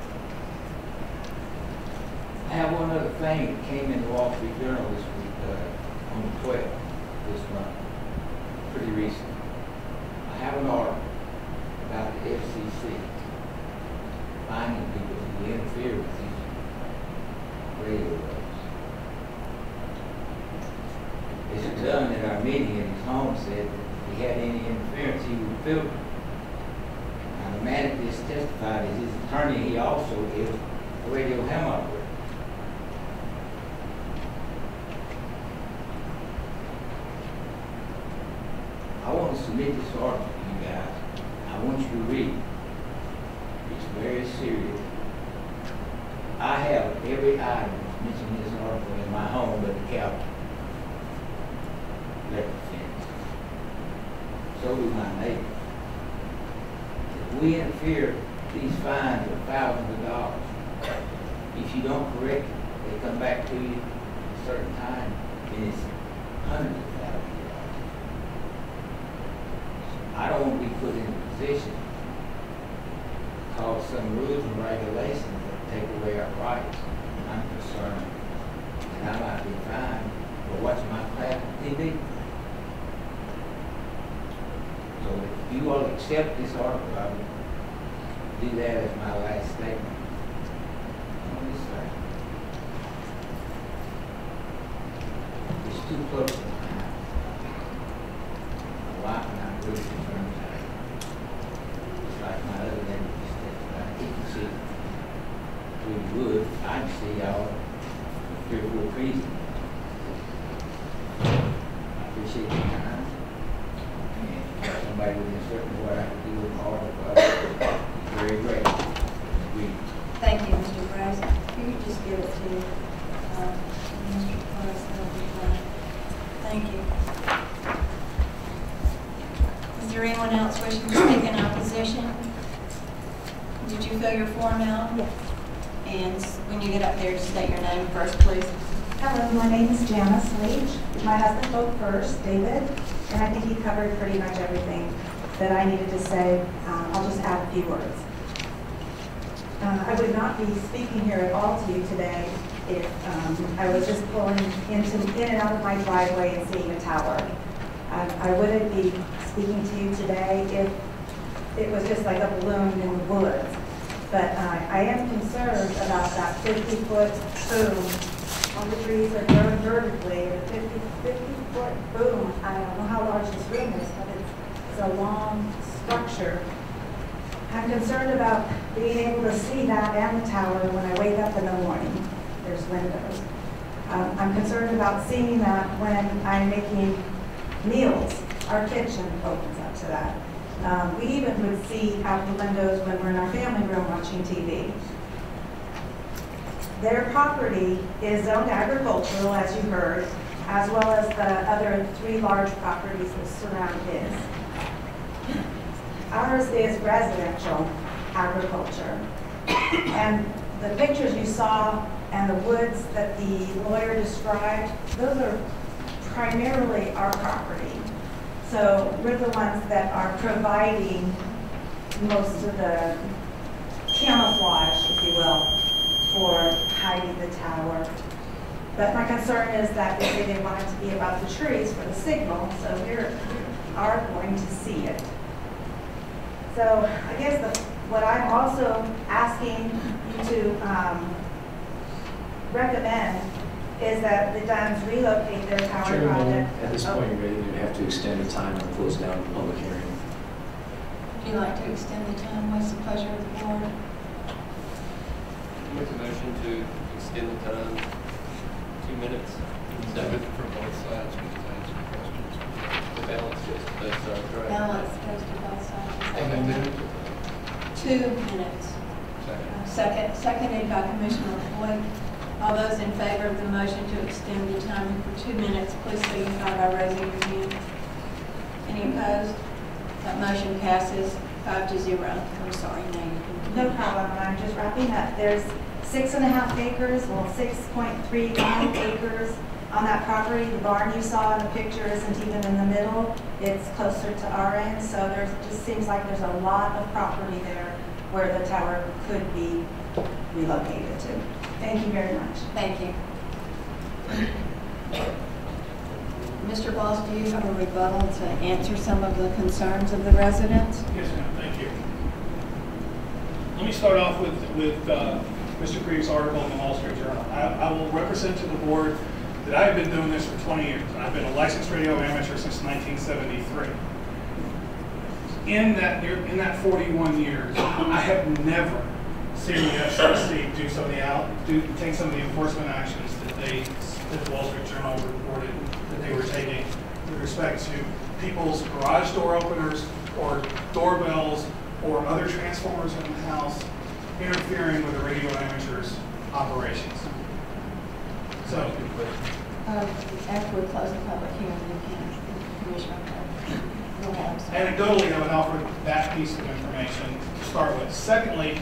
S11: I have one other thing that came in the Wall Street Journal this week, on the 12th this month, pretty recent. I have an article about the FCC finding people who interfere with these radio waves. Mr. Dunn at our meeting at his home said that if he had any interference, he would filter. Now, the man that just testified is his attorney. He also is a radio ham operator. I want want to submit this article to you guys. I want you to read it. It's very serious. I have every item mentioned in this article in my home but the Capitol. Electric fence. So do my neighbors. If we interfere, these fines are thousands of dollars. If you don't correct it, they come back to you at a certain time, and it's hundreds of thousands of dollars. I don't want to be put in a position to cause some rules and regulations that take away our rights. I'm concerned that I might be fined for watching my class on TV. So if you all accept this article, I would do that as my last statement on this thing. It's too close to my house. My wife and I are really concerned about it. It's like my other neighbor just testified. He can see through the wood. I can see y'all 3 or 4 trees. I appreciate your time. And if somebody within a certain what I can do with all of us, very great.
S4: Thank you, Mr. Price. You could just give it to Mr. Price. That'll be fine. Thank you. Is there anyone else wishing to speak in opposition? Did you fill your form out?
S12: Yes.
S4: And when you get up there, just state your name first, please.
S12: Hello, my name is Janice Leach. My husband spoke first, David, and I think he covered pretty much everything that I needed to say. I'll just add a few words. I would not be speaking here at all to you today if I was just pulling in and out of my driveway and seeing a tower. I wouldn't be speaking to you today if it was just like a balloon in the woods. But I am concerned about that 50-foot boom. All the trees are grown vertically. The 50-foot boom. I don't know how large this room is, but it's a long structure. I'm concerned about being able to see that and the tower when I wake up in the morning. There's windows. I'm concerned about seeing that when I'm making meals. Our kitchen opens up to that. We even would see out the windows when we're in our family room watching TV. Their property is zoned agricultural, as you heard, as well as the other 3 large properties that surround his. Ours is residential agriculture. And the pictures you saw and the woods that the lawyer described, those are primarily our property. So we're the ones that are providing most of the camouflage, if you will, for hiding the tower. But my concern is that they say they want it to be about the trees for the signal, so we are going to see it. So I guess what I'm also asking you to recommend is that the Duns relocate their tower project.
S13: At this point, you're ready to have to extend the time and close down the public hearing.
S4: Would you like to extend the time? What's the pleasure of the board?
S14: Make a motion to extend the time 2 minutes. Second for both sides, we can answer questions. The balance goes to both sides, right?
S4: Balance goes to both sides.
S14: And then minute?
S4: 2 minutes. Seconded by Commissioner Hoyt. All those in favor of the motion to extend the time for 2 minutes, please signify by raising your hand. Any opposed? That motion passes 5-0. I'm sorry,
S12: No problem. I'm just wrapping up. There's 6.5 acres, well, 6.39 acres on that property. The barn you saw in the picture isn't even in the middle. It's closer to our end, so there just seems like there's a lot of property there where the tower could be relocated to. Thank you very much.
S4: Thank you. Mr. Boss, do you have a rebuttal to answer some of the concerns of the residents?
S9: Yes, ma'am. Thank you. Let me start off with Mr. Creek's article in the Wall Street Journal. I will represent to the board that I have been doing this for 20 years, and I've been a licensed radio amateur since 1973. In that 41 years, I have never seen the FCC take some of the enforcement actions that the Wall Street Journal reported that they were taking with respect to people's garage door openers or doorbells or other transformers in the house interfering with the radio amateur's operations. So,
S6: After we close the public hearing, you can, Commissioner. Go ahead, I'm sorry.
S9: Anecdotally, I would offer that piece of information to start with. Secondly,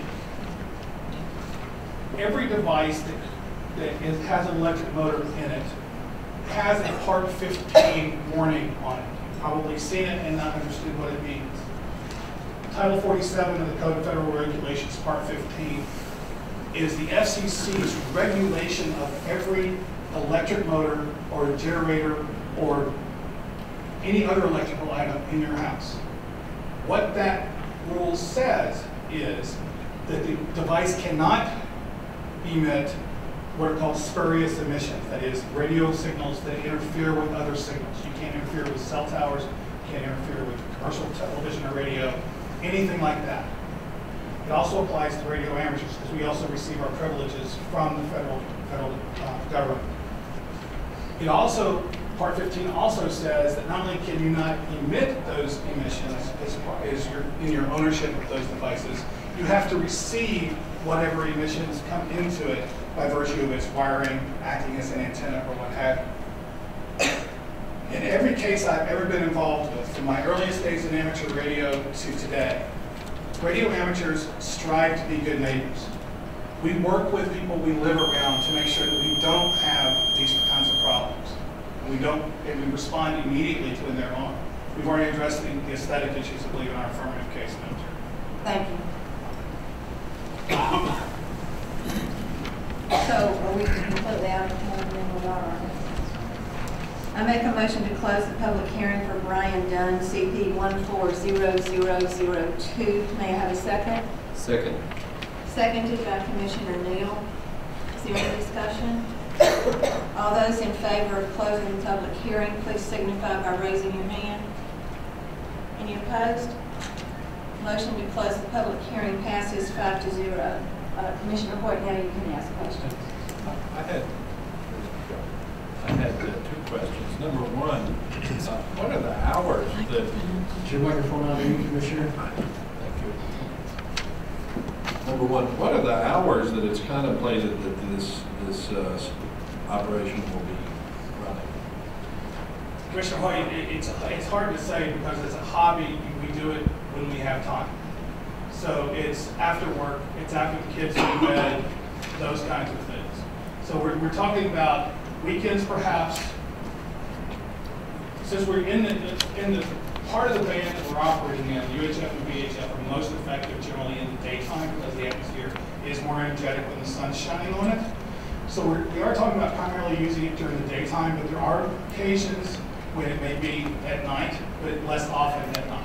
S9: every device that has an electric motor in it has a Part 15 warning on it. You've probably seen it and not understood what it means. Title 47 of the Code of Federal Regulations, Part 15, is the FCC's regulation of every electric motor or generator or any other electrical item in your house. What that rule says is that the device cannot emit what are called spurious emissions, that is, radio signals that interfere with other signals. You can't interfere with cell towers, you can't interfere with commercial television or radio, anything like that. It also applies to radio amateurs because we also receive our privileges from the federal government. It also, Part 15 also says that not only can you not emit those emissions as you're in your ownership of those devices, you have to receive whatever emissions come into it by virtue of its wiring, acting as an antenna, or what have you. In every case I've ever been involved with, from my earliest days in amateur radio to today, radio amateurs strive to be good neighbors. We work with people we live around to make sure that we don't have these kinds of problems. And we respond immediately to when they're on. We've already addressed the aesthetic issues, I believe, in our affirmative case note.
S4: Thank you. So, are we completely out of time and then we'll go on? I make a motion to close the public hearing for Brian Dunn, CP 140002. May I have a second?
S14: Second.
S4: Seconded by Commissioner Neal. Is there any discussion? All those in favor of closing the public hearing, please signify by raising your hand. Any opposed? Motion to close the public hearing passes 5-0. Commissioner Hoyt, now you can ask questions.
S5: I had two questions. Number one, what are the hours that...
S13: Is your microphone on, Commissioner?
S5: Thank you. Number one, what are the hours that it's contemplated that this operation will be running?
S9: Commissioner Hoyt, it's hard to say because it's a hobby. We do it when we have time. So it's after work, it's after the kids go to bed, those kinds of things. So we're talking about weekends perhaps. Since we're in the part of the band that we're operating in, UHF and VHF are most effective generally in the daytime because the atmosphere is more energetic when the sun's shining on it. So we are talking about primarily using it during the daytime, but there are occasions when it may be at night, but less often at night.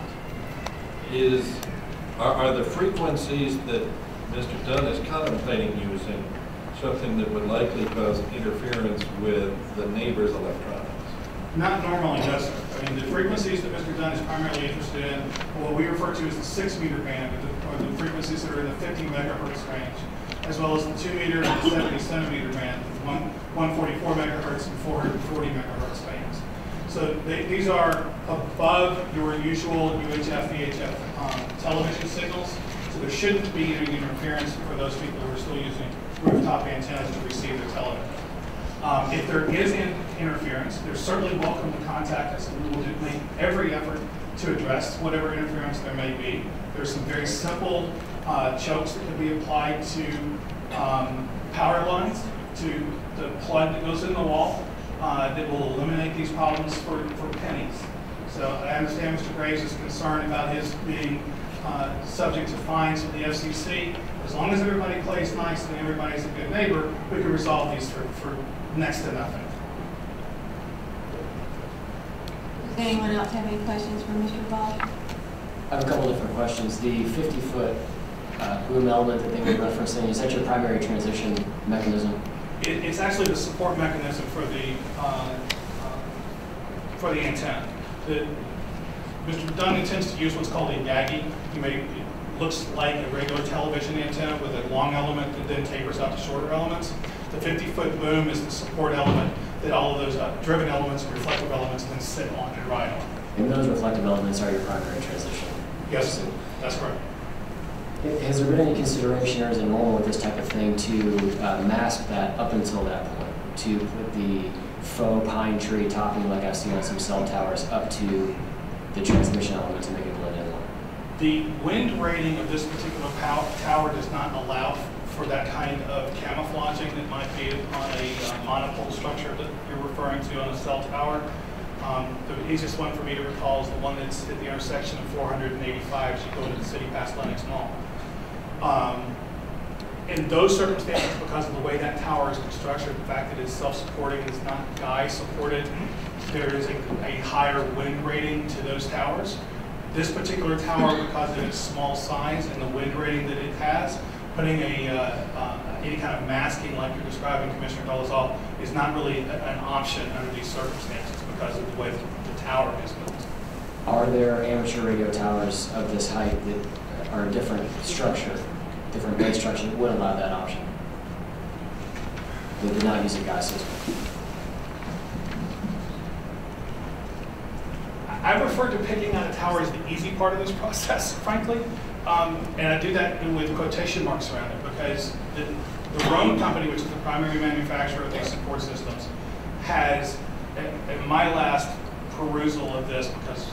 S5: Are the frequencies that Mr. Dunn is contemplating using something that would likely cause interference with the neighbor's electronics?
S9: Not normally, no, sir. I mean, the frequencies that Mr. Dunn is primarily interested in are what we refer to as the 6-meter band, or the frequencies that are in the 50 megahertz range, as well as the 2-meter and the 70 centimeter band, 144 megahertz and 440 megahertz bands. So these are above your usual UHF, VHF television signals, so there shouldn't be any interference for those people who are still using rooftop antennas to receive their television. If there is interference, they're certainly welcome to contact us, and we will make every effort to address whatever interference there may be. There's some very simple chokes that can be applied to power lines, to the plug that goes in the wall, that will eliminate these problems for pennies. So I understand Mr. Graves' concern about his being subject to fines with the FCC. As long as everybody plays nice and everybody's a good neighbor, we can resolve these for next to nothing.
S4: Does anyone else have any questions for Mr. Ball?
S1: I have a couple different questions. The 50-foot boom element that they were referencing, is that your primary transition mechanism?
S9: It's actually the support mechanism for the antenna. Mr. Dunn intends to use what's called a DAGI. It looks like a regular television antenna with a long element that then tapers out to shorter elements. The 50-foot boom is the support element that all of those driven elements and reflective elements then sit on and ride on.
S1: And those reflective elements are your primary transition?
S9: Yes, that's correct.
S1: Has there been any consideration, or is it normal with this type of thing to mask that up until that point, to put the faux pine tree topping like I've seen on some cell towers up to the transmission element to make it blend in more?
S9: The wind rating of this particular tower does not allow for that kind of camouflaging that might be on a monopole structure that you're referring to on a cell tower. The easiest one for me to recall is the one that's at the intersection of 485 as you go into the city past Lenox Mall. In those circumstances, because of the way that tower is constructed, the fact that it's self-supporting, it's not guy supported, there is a higher wind rating to those towers. This particular tower, because of its small size and the wind rating that it has, putting any kind of masking like you're describing, Commissioner Dolezal, is not really an option under these circumstances because of the way the tower is built.
S1: Are there amateur radio towers of this height that are a different structure, different base structure that would allow that option? They do not use a guy system.
S9: I refer to picking out a tower as the easy part of this process, frankly. And I do that with quotation marks around it because the Rome company, which is the primary manufacturer of these support systems, has, in my last perusal of this, because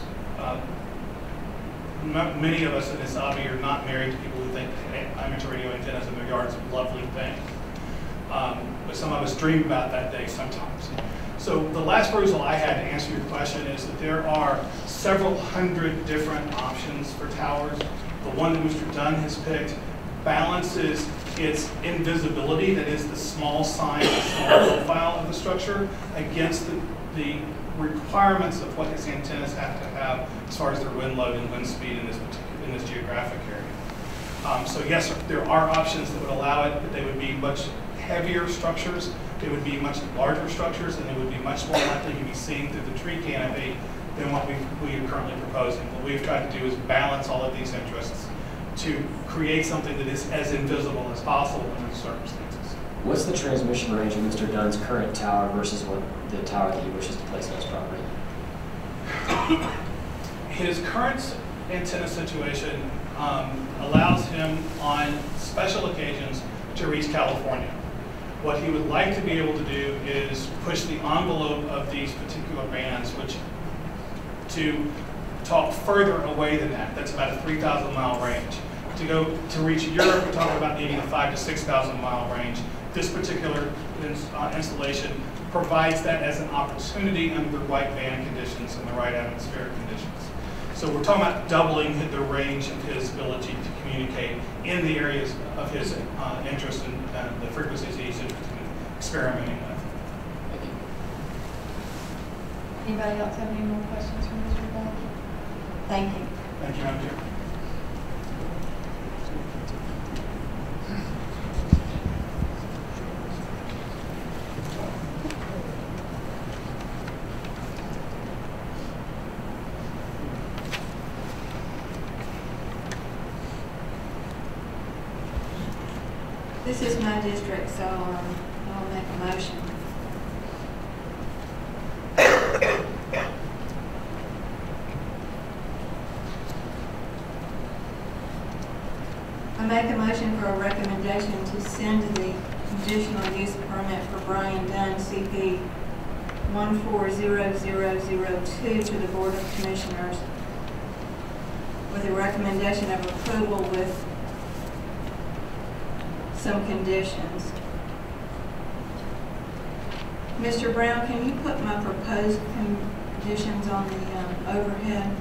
S9: many of us in this hobby are not married to people who think amateur radio antennas in their yards are a lovely thing. But some of us dream about that day sometimes. So the last perusal I had to answer your question is that there are several hundred different options for towers. The one that Mr. Dunn has picked balances its invisibility, that is the small size, the small profile of the structure, against the requirements of what its antennas have to have as far as their wind load and wind speed in this geographic area. So yes, there are options that would allow it, but they would be much heavier structures, they would be much larger structures, and they would be much more likely to be seen through the tree canopy than what we are currently proposing. What we've tried to do is balance all of these interests to create something that is as invisible as possible under the circumstances.
S1: What's the transmission range of Mr. Dunn's current tower versus what the tower that he wishes to place on his property?
S9: His current antenna situation allows him on special occasions to reach California. What he would like to be able to do is push the envelope of these particular bands, which to talk further away than that. That's about a 3,000 mile range. To reach Europe, we're talking about needing a 5,000 to 6,000 mile range. This particular installation provides that as an opportunity under the right band conditions and the right atmospheric conditions. So we're talking about doubling the range of his ability to communicate in the areas of his interest and the frequencies he's interested in experimenting with.
S6: Anybody else have any more questions for Mr. Bell? Thank you.
S9: Thank you, Madam Chair.
S4: This is my district, so I'll make a motion. I make a motion for a recommendation to send the conditional use permit for Brian Dunn, CP 140002 to the Board of Commissioners with a recommendation of approval with some conditions. Mr. Brown, can you put my proposed conditions on the overhead?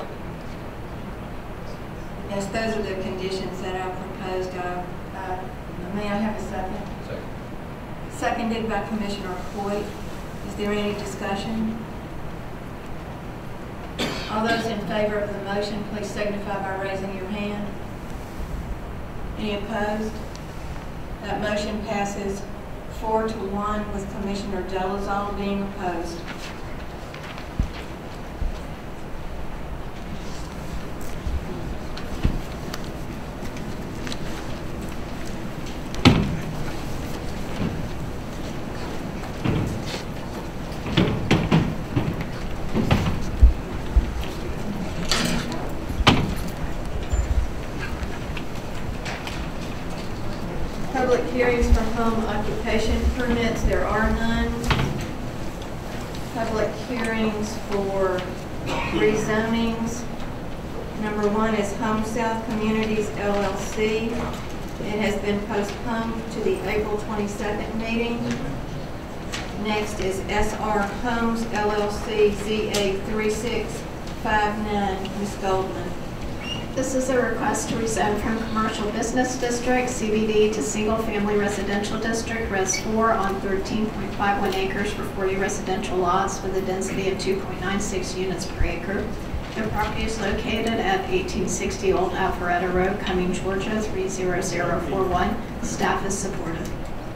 S4: Yes, those are the conditions that I proposed. May I have a second?
S14: Second.
S4: Seconded by Commissioner Hoyt. Is there any discussion? All those in favor of the motion, please signify by raising your hand. Any opposed? That motion passes 4-1 with Commissioner Dolezal being opposed. Public hearings for home occupation permits, there are none. Public hearings for rezonings. Number 1 is Home South Communities LLC. It has been postponed to the April 22nd meeting. Next is SR Homes LLC ZA 3659, Ms. Goldman.
S6: This is a request to rezone from commercial business district, CBD, to single-family residential district, Res 4, on 13.51 acres for 40 residential lots with a density of 2.96 units per acre. The property is located at 1860 Old Alpharetta Road, Cumming, Georgia, 30041. Staff is supportive.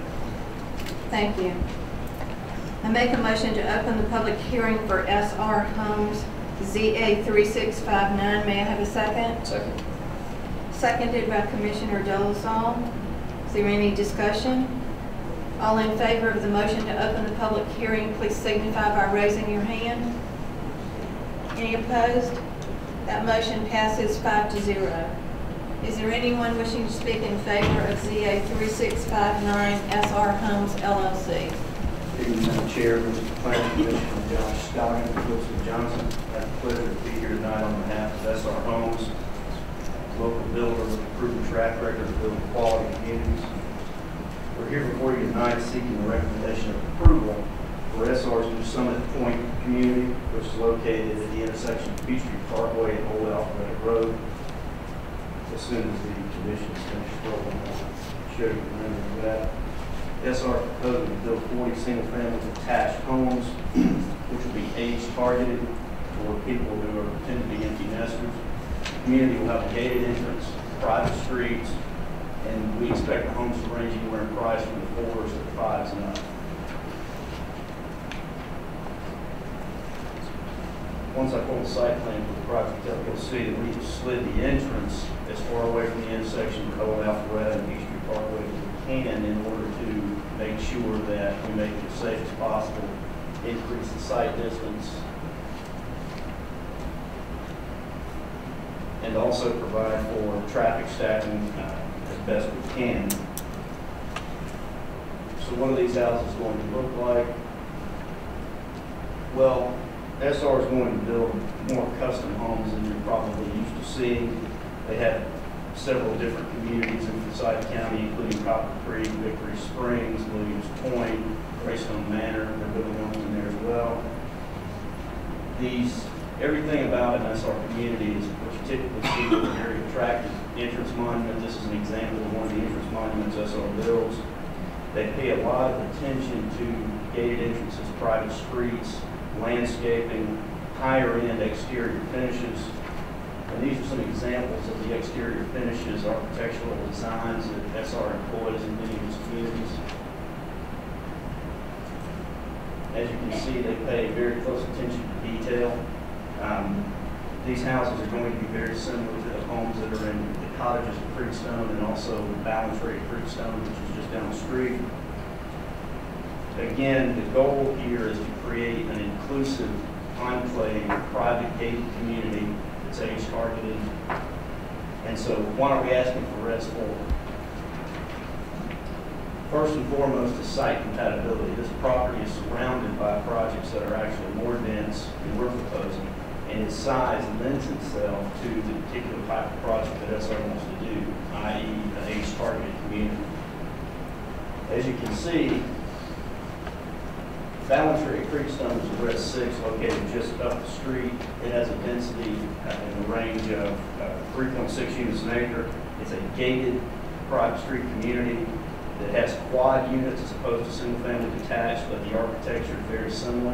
S4: Thank you. I make a motion to open the public hearing for SR Homes ZA 3659. May I have a second?
S13: Second.
S4: Seconded by Commissioner Dolezal. Is there any discussion? All in favor of the motion to open the public hearing, please signify by raising your hand. Any opposed? That motion passes 5-0. Is there anyone wishing to speak in favor of ZA 3659 SR Homes LLC?
S15: Good evening, Madam Chair, Mr. Planning Commissioner Josh Scott and Wilson Johnson. I have the pleasure to be here tonight on behalf of SR Homes, local builder with a proven track record of building quality communities. We're here before you tonight seeking the recommendation of approval for SR's New Summit Point community, which is located at the intersection of Peachtree Parkway and Old Alpharetta Road. As soon as the commission is finished scrolling, I'll show you the rendering of that. SR is proposing to build 40 single-family detached homes, which will be age-targeted for people who tend to be empty nesters. The community will have a gated entrance, private streets, and we expect the homes to range anywhere in price from the 4s to the 5s and up. Once I pull the site plan for the project up, you'll see that we just slid the entrance as far away from the intersection of Old Alpharetta and Peachtree Parkway as we can in order to make sure that we make it as safe as possible, increase the site distance, and also provide for traffic stacking as best we can. So what are these houses going to look like? Well, SR is going to build more custom homes than you're probably used to seeing. They have several different communities in Forsyth County, including Copper Creek, Victory Springs, Williams Point, Rezone Manor. They're building homes in there as well. Everything about an SR community is what you typically see with a very attractive entrance monument. This is an example of one of the entrance monuments SR builds. They pay a lot of attention to gated entrances, private streets, landscaping, higher-end exterior finishes. And these are some examples of the exterior finishes, architectural designs that SR employs in many of its communities. As you can see, they pay very close attention to detail. These houses are going to be very similar to the homes that are in the cottages of Creekstone and also Ballantrae Creekstone, which is just down the street. Again, the goal here is to create an inclusive enclave, private gated community that's age targeted. And so why are we asking for Res 4? First and foremost is site compatibility. This property is surrounded by projects that are actually more dense than we're proposing, and its size lends itself to the particular type of project that SR wants to do, i.e. an age targeted community. As you can see, Ballantrae Creekstone is a Res 6 located just up the street. It has a density in the range of 3.6 units an acre. It's a gated private street community. that has quad units as opposed to single-family detached, but the architecture is very similar.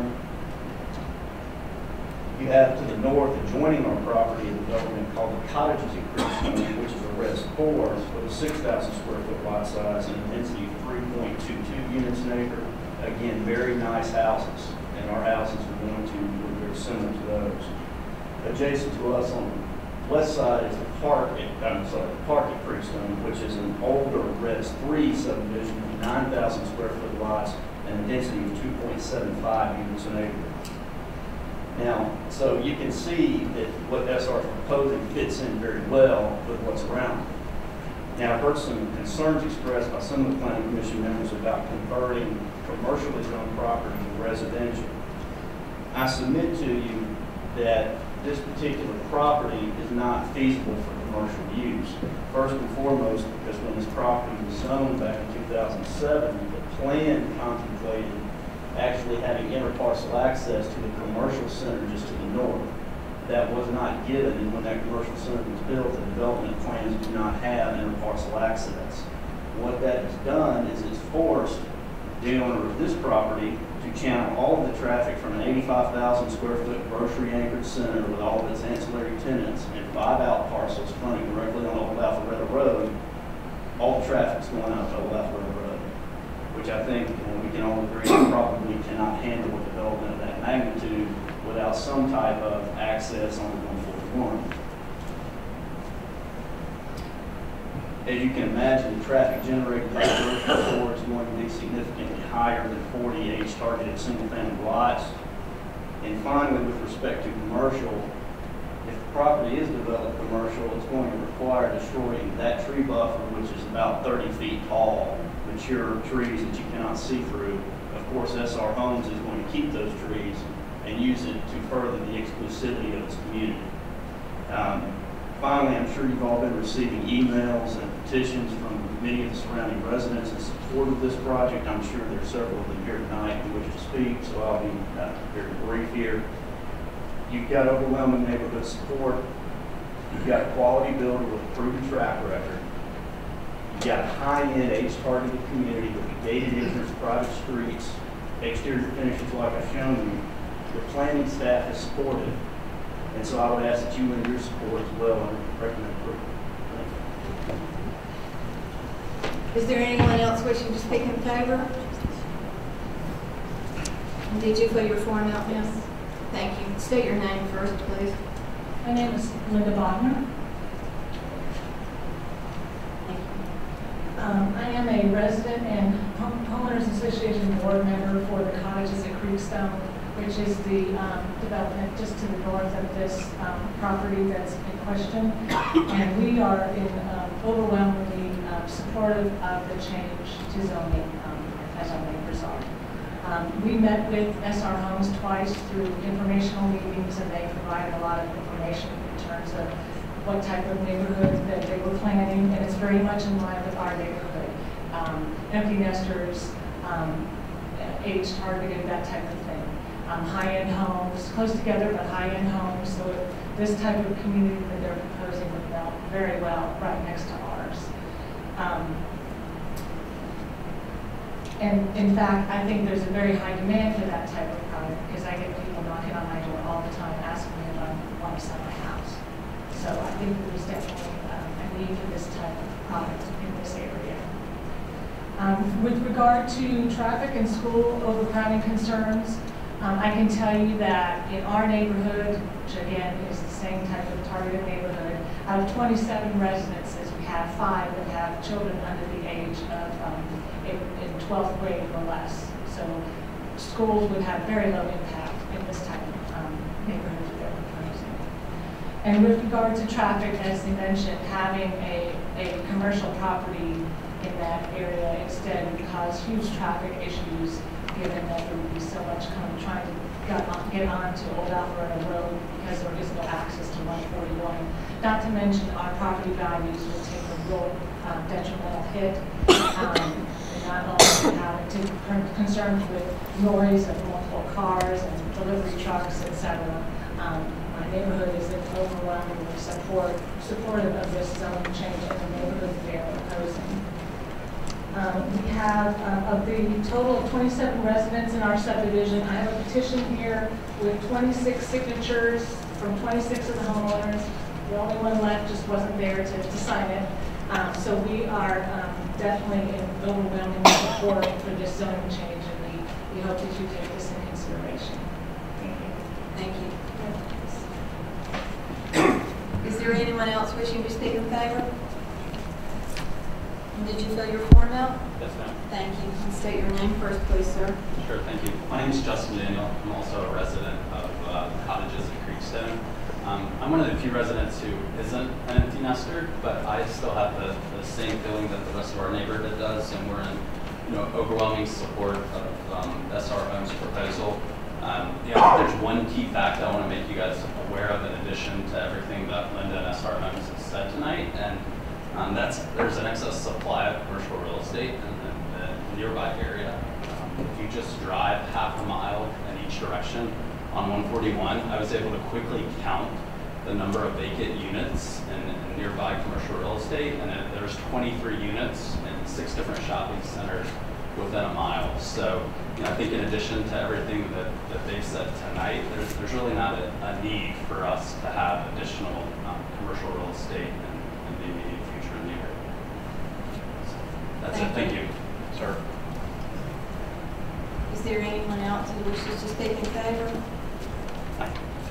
S15: You have to the north, adjoining our property, a development called the Cottages in Creekstone, which is a Res 4 with a 6,000 square foot lot size and a density of 3.22 units an acre. Again, very nice houses, and our houses are going to be very similar to those. Adjacent to us on the west side is the park at Creekstone, which is an older Res 3 subdivision with 9,000 square foot lots and a density of 2.75 units an acre. Now, so you can see that what SR is proposing fits in very well with what's around it. Now, I've heard some concerns expressed by some of the Planning Commission members about converting commercially zoned property to residential. I submit to you that this particular property is not feasible for commercial use. First and foremost, because when this property was zoned back in 2007, the plan contemplated actually having interparcel access to the commercial center just to the north. That was not given, and when that commercial center was built, the development plans do not have interparcel access. What that has done is it's forced the owner of this property to channel all of the traffic from an 85,000 square foot grocery anchored center with all of its ancillary tenants and 5 out parcels fronting directly on Old Alpharetta Road. All the traffic's going out to Old Alpharetta Road, which I think we can all agree probably cannot handle a development of that magnitude without some type of access on 141. As you can imagine, the traffic generated by the grocery store is going to be significantly higher than 40 targeted single-family lots. And finally, with respect to commercial, if the property is developed commercial, it's going to require destroying that tree buffer, which is about 30 feet tall, mature trees that you cannot see through. Of course, SR Homes is going to keep those trees and use it to further the exclusivity of its community. Finally, I'm sure you've all been receiving emails and petitions from many of the surrounding residents in support of this project. I'm sure there's several of them here tonight who wish to speak, so I'll be very brief here. You've got overwhelming neighborhood support. You've got a quality builder with a proven track record. You've got a high-end, age-targeted community with a gated entrance, private streets, exterior finishes like I've shown you. Your planning staff is supportive. And so I would ask that you lend your support as well and recommend approval.
S4: Is there anyone else wishing to speak in favor? Did you fill your form out, miss? Thank you. State your name first, please.
S16: My name is Linda Bachner. I am a resident and homeowners association board member for the Cottages at Creekstone, which is the development just to the north of this property that's in question. And we are overwhelmingly supportive of the change to zoning, as our neighbors are. We met with SR Homes twice through informational meetings, and they provided a lot of information in terms of what type of neighborhood that they were planning, and it's very much in line with our neighborhood. Empty nesters, age targeted, that type of thing. High-end homes, close together, but high-end homes. So this type of community that they're proposing would meld very well right next to ours. And in fact, I think there's a very high demand for that type of product because I get people knocking on my door all the time asking me if I want to sell my house. So I think there's definitely a need for this type of product in this area. With regard to traffic and school overcrowding concerns, I can tell you that in our neighborhood, which again is the same type of targeted neighborhood, out of 27 residences, we have 5 that have children under the age of in 12th grade or less. So schools would have very low impact in this type of neighborhood that they're proposing. And with regard to traffic, as they mentioned, having a commercial property in that area instead would cause huge traffic issues, given that there would be so much trying to get onto Old Alpharetta Road because there is no access to 141. Not to mention our property values would take a real detrimental hit. And not only having to concerned with noise of multiple cars and delivery trucks, etc. My neighborhood is overwhelmingly supportive of this zoning change in the neighborhood they are proposing. We have, of the total of 27 residents in our subdivision, I have a petition here with 26 signatures from 26 of the homeowners. The only one left just wasn't there to sign it. So we are definitely in overwhelming support for this zoning change, and we hope that you take this in consideration. Thank you.
S4: Thank you. Is there anyone else wishing to speak in favor? Did you fill your form out?
S17: Yes, ma'am.
S4: Thank you. And state your name first, please, sir.
S17: Sure, thank you. My name is Justin Daniel. I'm also a resident of cottages at Creekstone. I'm one of the few residents who isn't an empty nester, but I still have the same feeling that the rest of our neighborhood does, and we're in overwhelming support of SR Homes' proposal. I think there's one key fact I want to make you guys aware of in addition to everything that Linda and SR Homes has said tonight, and there's an excess supply of commercial real estate in the nearby area. If you just drive half a mile in each direction on 141, I was able to quickly count the number of vacant units in nearby commercial real estate, and there's 23 units in 6 different shopping centers within a mile. So I think in addition to everything that they've said tonight, there's really not a need for us to have additional commercial real estate in the immediate future in the area. So that's it. Thank you. Sir.
S4: Is there anyone else who wishes to speak in favor?
S17: Hi.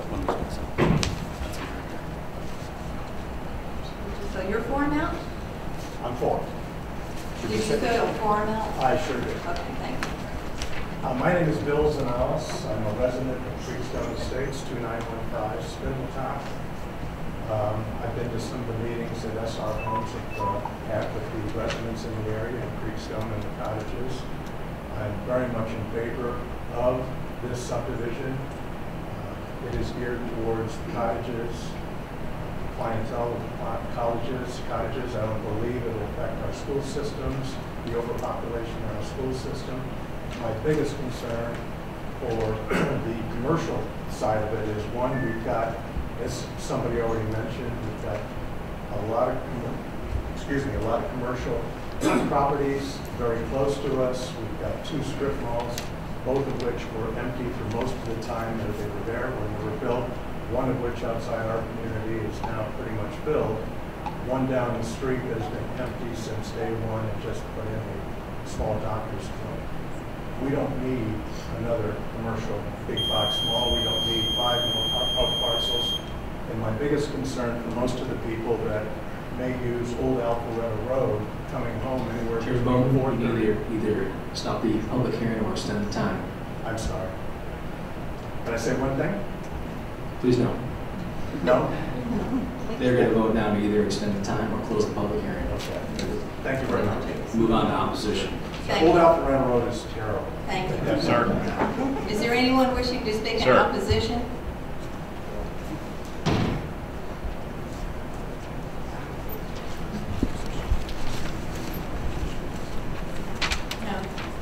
S4: Did you fill your form out?
S18: I'm for.
S4: Did you fill your form out?
S18: I sure did.
S4: Okay, thank you.
S18: My name is Bill Zanalis. I'm a resident of Creekstone Estates, 2915 Spindletown. I've been to some of the meetings that SR Homes have had with the residents in the area, in Creekstone and the cottages. I'm very much in favor of this subdivision. It is geared towards the cottages, clientele of cottages. I don't believe it will affect our school systems, the overpopulation in our school system. My biggest concern for the commercial side of it is, one, we've got, as somebody already mentioned, we've got a lot of commercial properties very close to us. We've got 2 strip malls, both of which were empty for most of the time that they were there when they were built, one of which outside our community is now pretty much filled. One down the street has been empty since day one and just put in a small doctor's clinic. We don't need another commercial big box mall. We don't need 5 more out parcels. And my biggest concern for most of the people that may use Old Alpharetta Road coming home anywhere
S13: Chair
S18: between
S13: Bowman, you either stop the public hearing or extend the time.
S18: I'm sorry. Did I say one thing?
S13: Please no.
S18: No?
S13: They're going to vote now to either extend the time or close the public hearing.
S18: Okay. Thank you very much.
S13: Move on to opposition.
S18: Old Alpharetta Road is terrible.
S4: Thank you.
S18: Yes, sir.
S4: Is there anyone wishing to speak in
S18: Sir.
S4: opposition? No.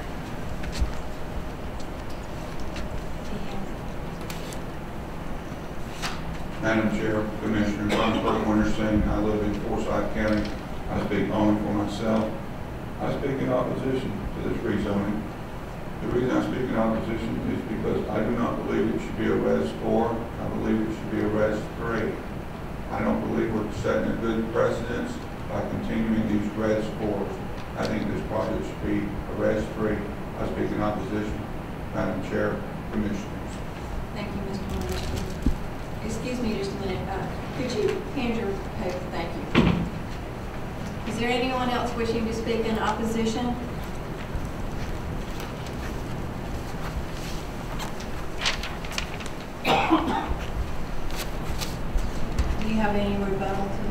S19: Madam Chair, Commissioner, I'm Bert Wintersing. I live in Forsyth County. I speak only for myself. I speak in opposition to this rezoning. The reason I speak in opposition is because I do not believe it should be a Res 4. I believe it should be a Res 3. I don't believe we're setting a good precedence by continuing these Res 4s. I think this project should be a Res 3. I speak in opposition. Madam Chair, Commissioners.
S4: Thank you, Mr. Wintersing. Excuse me just a minute. Could you hand your paper? Thank you. Is there anyone else wishing to speak in opposition? Do you have any rebuttal to?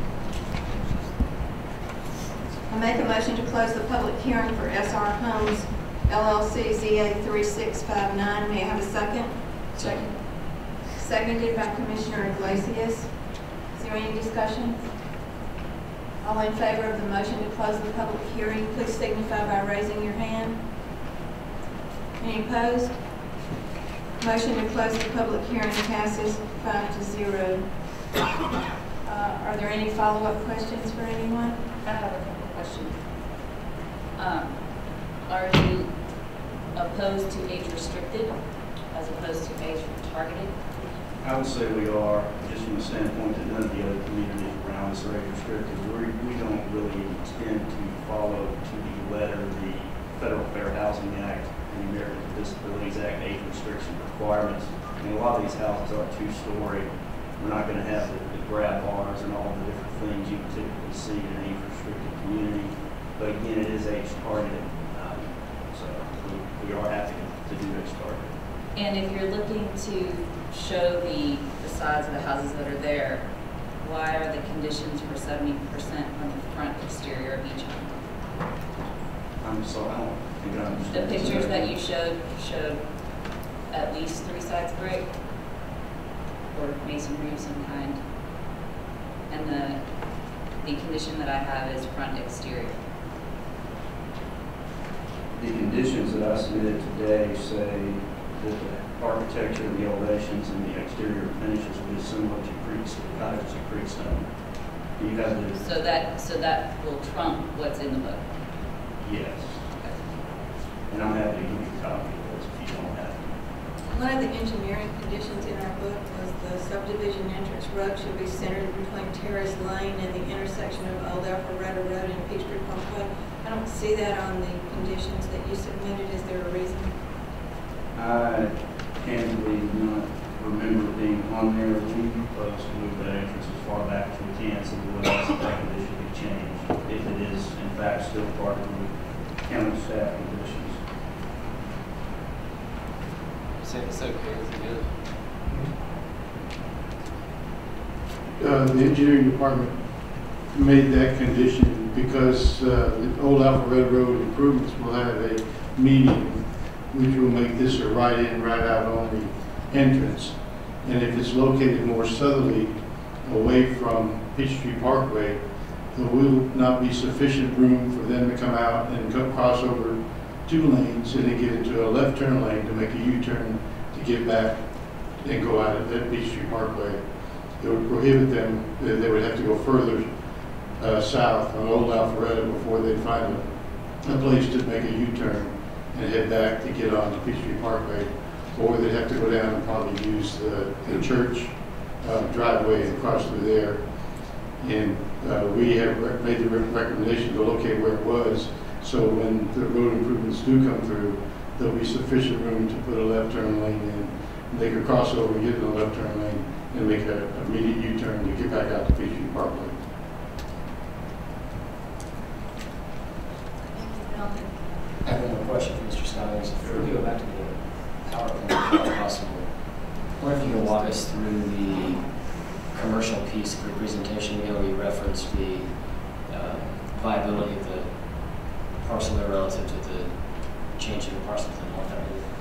S4: I make a motion to close the public hearing for SR Homes LLC ZA 3659. May I have a second? Second. Seconded by Commissioner Iglesias. Is there any discussion? All in favor of the motion to close the public hearing, please signify by raising your hand. Any opposed? Motion to close the public hearing passes 5-0. Are there any follow-up questions for anyone?
S20: I have a couple of questions. Are you opposed to age restricted as opposed to age targeted?
S15: I would say we are, just from the standpoint that none of the other communities around us are age restricted. We don't really intend to follow to the letter the Federal Fair Housing Act and the Americans with Disabilities Act age restriction requirements. I mean, a lot of these houses are two-story. We're not going to have the grab bars and all the different things you typically see in an age-restricted community. But again, it is age targeted, so we are happy to do age targeted.
S20: And if you're looking to show the size of the houses that are there, why are the conditions for 70% on the front exterior of each home?
S15: I'm sorry, I don't think I understand.
S20: The pictures that you showed at least 3 sides brick or masonry of some kind, and the condition that I have is front exterior.
S15: The conditions that I submitted today say that the architecture, the elevations, and the exterior finishes will be similar to cottages of Creekstone. You have the
S20: So that will trump what's in the book.
S15: yes, and I'm happy to give you a copy of those if you don't have them.
S4: One of the engineering conditions in our book was the subdivision entrance road should be centered between Terrace Lane and the intersection of Old Alpharetta Road and Peachtree Parkway. I don't see that on the conditions that you submitted. Is there a reason?
S15: I candidly do not remember being on there. We proposed to move that entrance as far back as we can, so we would ask that that condition be changed if it is in fact still part of the county staff conditions.
S14: It's okay, is it
S18: The
S14: good?
S18: engineering department made that condition because the old Alpharetta Road improvements will have a median, which will make this a right-in, right-out only entrance. And if it's located more southerly, away from Peachtree Parkway, there will not be sufficient room for them to come out and cross over 2 lanes and then get into a left turn lane to make a U-turn to get back and go out at Peachtree Parkway. It would prohibit them, they would have to go further south on Old Alpharetta before they'd find a place to make a U-turn and head back to get on to Peachtree Parkway. Or they'd have to go down and probably use the church driveway and cross through there. And we have made the recommendation to locate where it was, so when the road improvements do come through, there'll be sufficient room to put a left turn lane in. They could cross over, get in the left turn lane, and make an immediate U-turn to get back out to Peachtree Parkway.
S1: I have one more question for Mr. Stiles. If we go back to the power plant, if possible, what if you could walk us through the commercial piece of your presentation? You know, you referenced the viability of the parcel there relative to the change in the parcel to the north.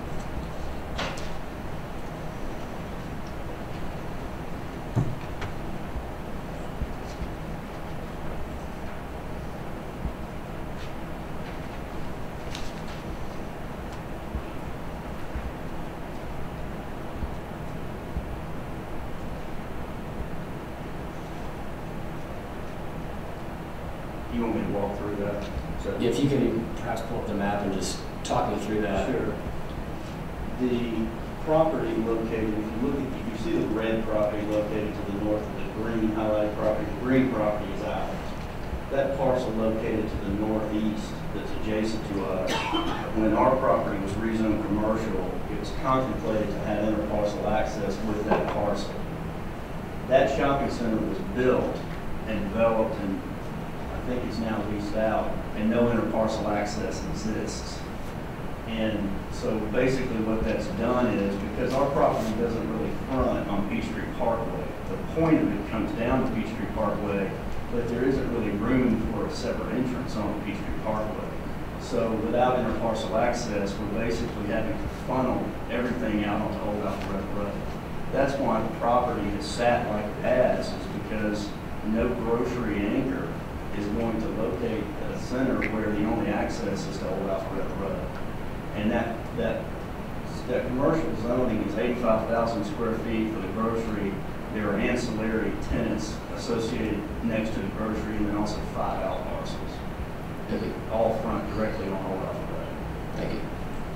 S15: You want me to walk through that?
S1: Yeah, if you can perhaps pull up the map and just talk me through that.
S15: Sure. The property located, if you look at, if you see the red property located to the north of the green highlighted property, the green property is ours. That parcel located to the northeast that's adjacent to us, when our property was rezoned commercial, it was contemplated to have interparcel access with that parcel. That shopping center was built and developed, and I think it's now leased out, and no interparcel access exists. And so basically what that's done is, because our property doesn't really front on Peachtree Parkway, the point of it comes down to Peachtree Parkway, but there isn't really room for a separate entrance on Peachtree Parkway. So without interparcel access, we're basically having to funnel everything out onto Old Alpharetta Road. That's why the property has sat like it has, is because no grocery anchor is going to locate a center where the only access is to Old Alpharetta Road. And that commercial zoning is 85,000 square feet for the grocery. There are ancillary tenants associated next to the grocery, and then also 5 out parcels. All front directly on Old Alpharetta.
S14: Thank you.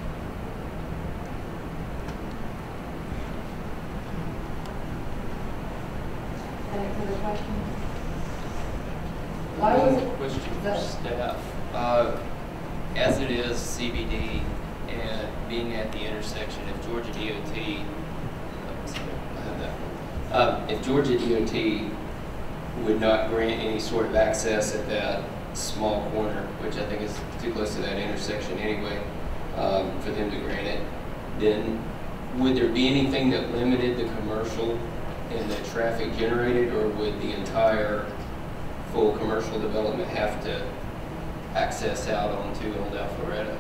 S6: Any further questions?
S14: Why was it? Question for staff. As it is CBD and being at the intersection, if Georgia DOT, if Georgia DOT would not grant any sort of access at that small corner, which I think is too close to that intersection anyway, for them to grant it, then would there be anything that limited the commercial and the traffic generated, or would the entire full commercial development have to access out onto Old Alpharetta?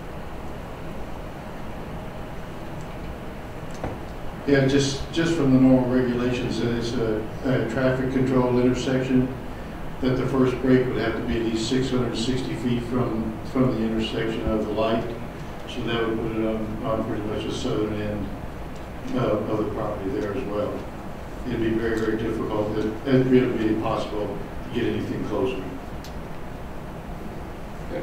S18: Yeah, just from the normal regulations, it's a traffic control intersection, that the first break would have to be at least 660 feet from the intersection of the light. So that would put it on pretty much the southern end of the property there as well. It'd be very, very difficult. It'd really be impossible to get anything closer.
S14: Okay.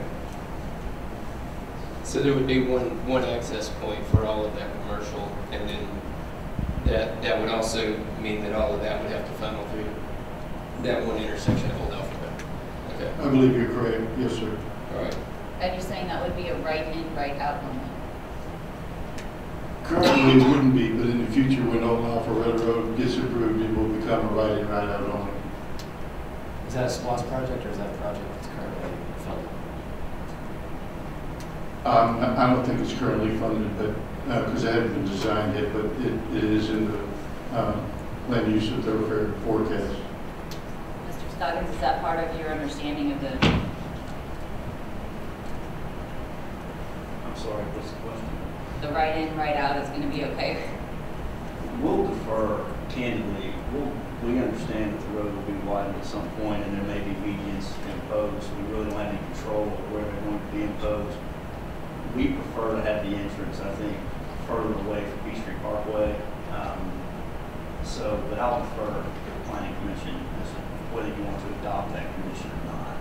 S14: So there would be one access point for all of that commercial, and then that would also mean that all of that would have to funnel through that one intersection of Old Alpharetta. Okay.
S18: I believe you're correct. Yes, sir.
S14: All right.
S20: And you're saying that would be a right in, right out only?
S18: Currently it wouldn't be, but in the future when Old Alpharetta Road gets approved, it will become a right in, right out only.
S1: Is that a SPOS project, or is that a project that's currently funded?
S18: I don't think it's currently funded, but because it hasn't been designed yet, but it is in the land use and thoroughfare forecast.
S20: Mr. Stockings, is that part of your understanding of the?
S15: I'm sorry, what's the question?
S20: The right in, right out is going to be okay?
S15: We'll defer candidly. We understand that the road will be widened at some point and there may be medians imposed. We really don't have any control of where they're going to be imposed. We prefer to have the entrance, I think, further away from Peachtree Parkway. But I'll defer to the Planning Commission as to whether you want to adopt that condition or not.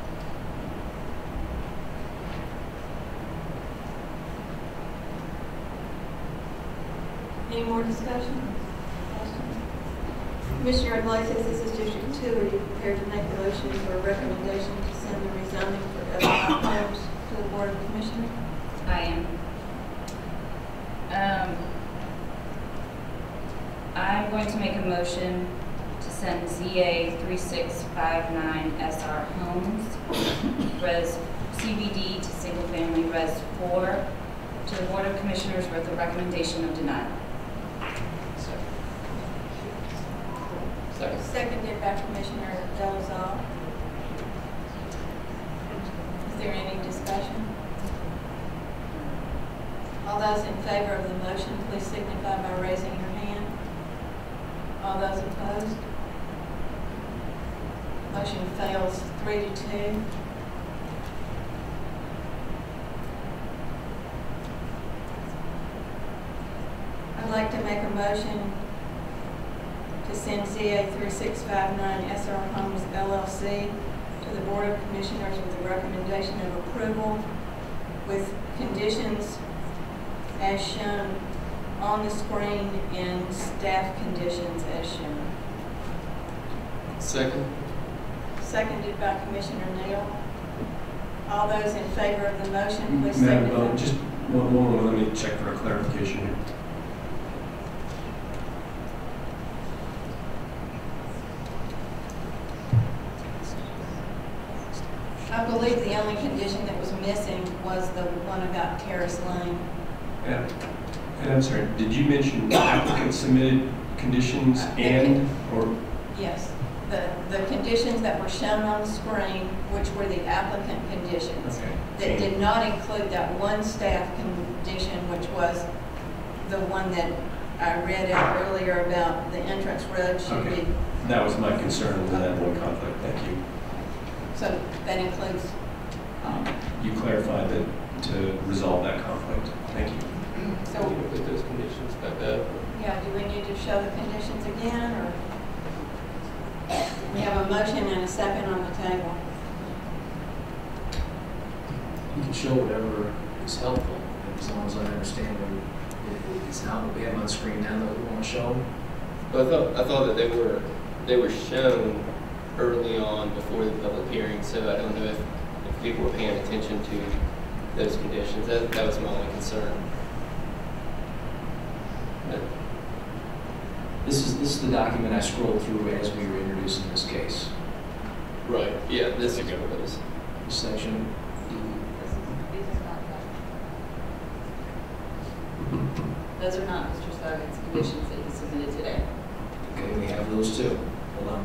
S4: Any more discussion? Commissioner Iglesias, this is District 2. Are you prepared to make a motion for a recommendation to send the rezoning for JEH Homes to the Board of Commissioners?
S20: I am. I'm going to make a motion to send ZA 3659 SR Homes, Res CBD to single family Res 4 to the Board of Commissioners with a recommendation of denial.
S14: Second.
S4: Seconded by Commissioner Dolezal. Is there any discussion? All those in favor of the motion, please signify by raising your hand. All those opposed? Motion fails 3-2. I'd like to make a motion to send ZA 3659 SR Homes LLC to the Board of Commissioners with a recommendation of approval with conditions as shown on the screen and staff conditions as shown.
S14: Second.
S4: Seconded by Commissioner Neal. All those in favor of the motion, please
S2: Madam,
S4: signify.
S2: just one moment, let me check for a clarification here.
S4: I believe the only condition that was missing was the one about Terrace Lane.
S2: Yeah. And I'm sorry, did you mention applicant submitted conditions and, or?
S4: Yes, the conditions that were shown on the screen, which were the applicant conditions, that did not include that one staff condition, which was the one that I read out earlier about the entrance road should be.
S2: That was my concern with that one conflict. Thank you.
S4: So that includes.
S2: You clarified that to resolve that conflict. Thank you.
S4: So
S14: we put those conditions back up.
S4: Yeah, do we need to show the conditions again, or? We have a motion and a second on the table.
S1: You can show whatever is helpful.
S13: as long as I understand them, it's not what we have on the screen now that we want to show them.
S14: But I thought that they were shown early on before the public hearing, so I don't know if people were paying attention to those conditions. That was my only concern. But
S13: This is the document I scrolled through as we were introducing this case.
S14: Right. Yeah. This is one of those.
S13: This section.
S20: Those are not Mr. Stogan's conditions that he submitted today.
S13: Okay, we have those too. Hold on.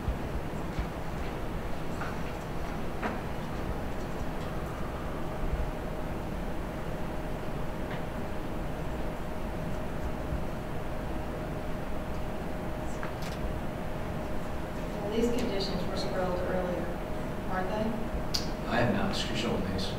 S6: Well, these conditions were scrolled earlier, aren't they?
S13: I have not shown these.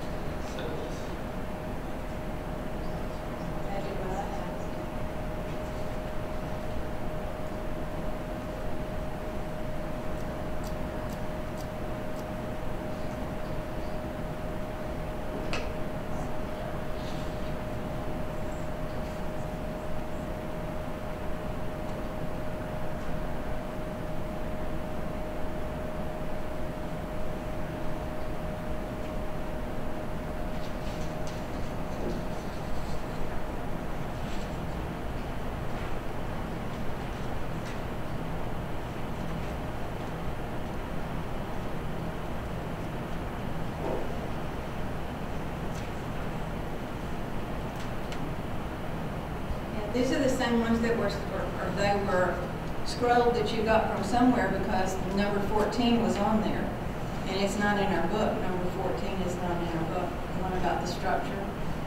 S4: These are the same ones that were, or they were scrolled that you got from somewhere, because number 14 was on there. And it's not in our book. Number 14 is not in our book. The one about the structure.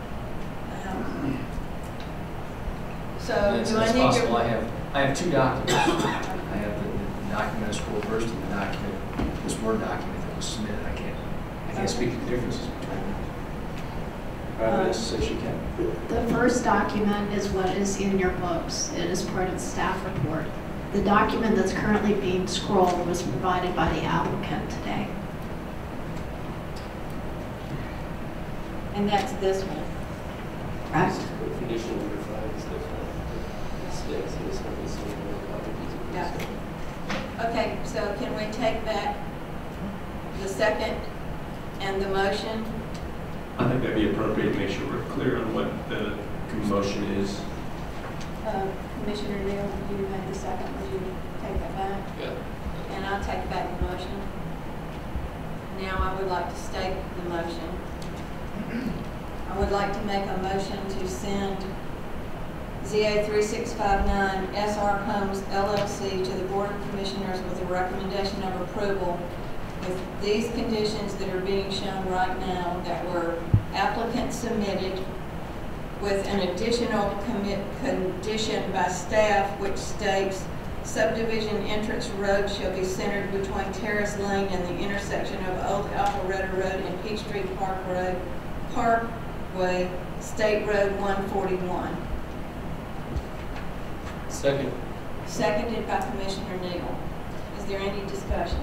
S4: So do I need
S13: possible. I have two documents. I have the document I scrolled first and the document, this Word document that was submitted. I can't speak to the differences between them. This says you can.
S6: The first document is what is in your books. It is part of the staff report. The document that's currently being scrolled was provided by the applicant today.
S4: And that's this one.
S6: Correct.
S14: Condition number 5 is this one. This one is
S4: Yeah. Okay, so can we take back the second and the motion?
S2: I think that'd be appropriate to make sure we're clear on what the motion is.
S4: Commissioner Neal, you made the second. Would you take that back?
S14: Yeah.
S4: And I'll take back the motion. Now I would like to state the motion. I would like to make a motion to send ZA 3659 SR Homes LLC to the Board of Commissioners with a recommendation of approval with these conditions that are being shown right now that were applicant submitted, with an additional condition by staff which states subdivision entrance road shall be centered between Terrace Lane and the intersection of Old Alpharetta Road and Peachtree Parkway, State Road 141.
S14: Second.
S4: Seconded by Commissioner Neal. Is there any discussion?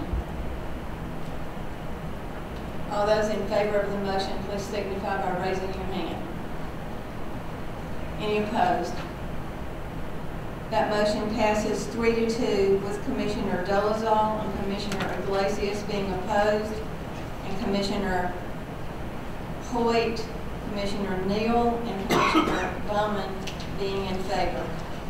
S4: All those in favor of the motion, please signify by raising your hand. Any opposed? That motion passes 3-2 with Commissioner Dolezal and Commissioner Iglesias being opposed, and Commissioner Hoyt, Commissioner Neal, and Commissioner Bowman being in favor.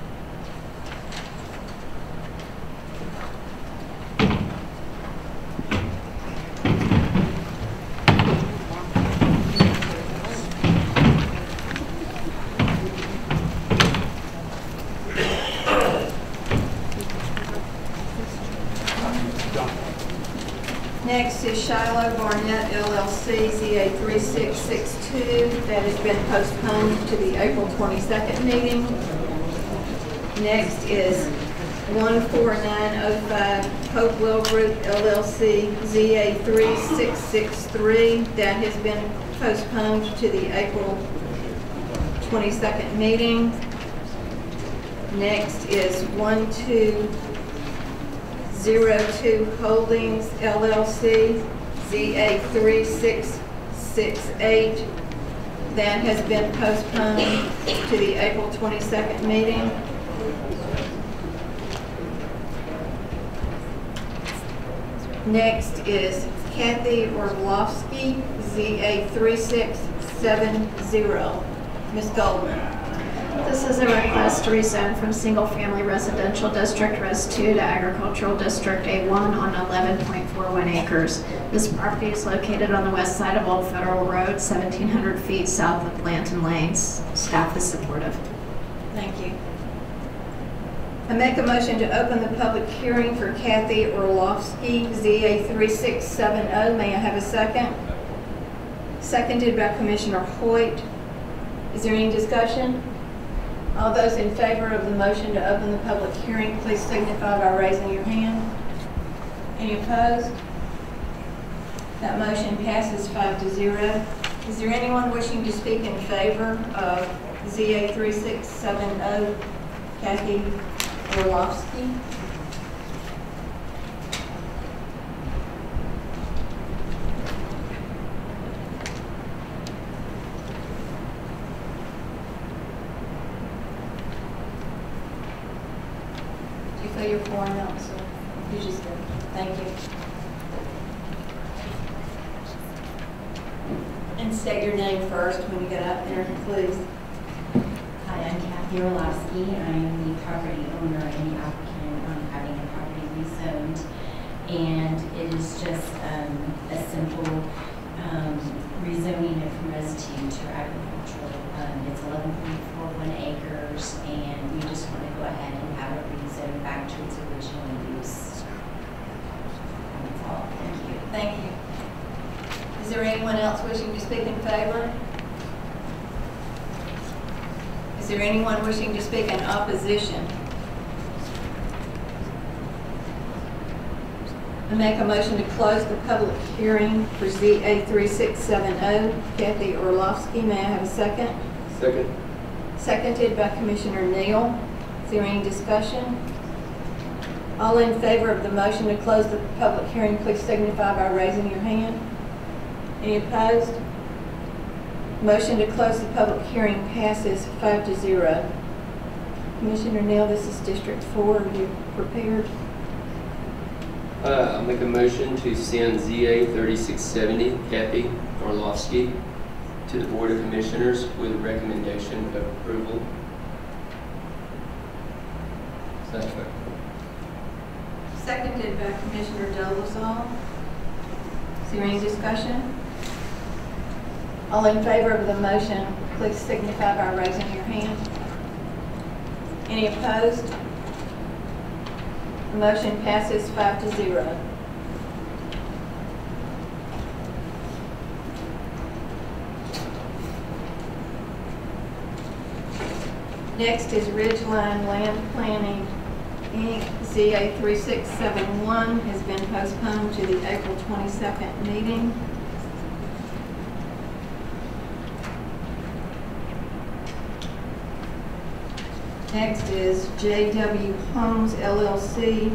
S4: Next is Shiloh Barnett LLC, ZA 3662. That has been postponed to the April 22nd meeting. Next is 14905 Hopewell Group LLC, ZA 3663. That has been postponed to the April 22nd meeting. Next is 1202 Holdings LLC, ZA 3668. That has been postponed to the April 22nd meeting. Next is Kathy Orlovsky, ZA 3670. Ms. Goldman.
S6: This is a request to rezone from single-family residential district Res 2 to agricultural district A1 on 11.41 acres. This property is located on the west side of Old Federal Road, 1,700 feet south of Blanton Lanes. Staff is supportive.
S4: Thank you. I make a motion to open the public hearing for Kathy Orlovsky, ZA 3670. May I have a second? Seconded by Commissioner Hoyt. Is there any discussion? All those in favor of the motion to open the public hearing, please signify by raising your hand. Any opposed? That motion passes 5-0. Is there anyone wishing to speak in favor of ZA 3670, Kathy Orlovsky? Fill your form out, so you just did. Thank you. And state your name first when you get up there, please.
S21: Hi, I'm Kathy Orlovsky. I'm the property owner and the applicant on having a property rezoned. And it is just a simple rezoning it from Res 2 to agricultural. It's 11.41 acres, and we just want to go ahead and have it rezoned back to its original use. That's all. Thank you.
S4: Thank you. Is there anyone else wishing to speak in favor? Is there anyone wishing to speak in opposition? I make a motion to close the public hearing for ZA 3670, Kathy Orlovsky. May I have a second?
S14: Second.
S4: Seconded by Commissioner Neal. Is there any discussion? All in favor of the motion to close the public hearing, please signify by raising your hand. Any opposed? Motion to close the public hearing passes 5-0. Commissioner Neal, this is District 4. Are you prepared?
S14: I'll make a motion to send ZA 3670, Kathy Orlovsky, to the Board of Commissioners with a recommendation of approval. Second.
S4: Seconded by Commissioner Dolezal. Is there any discussion? All in favor of the motion, please signify by raising your hand. Any opposed? The motion passes 5-0. Next is Ridgeline Land Planning, Inc. ZA 3671 has been postponed to the April 22nd meeting. Next is JEH Homes, LLC,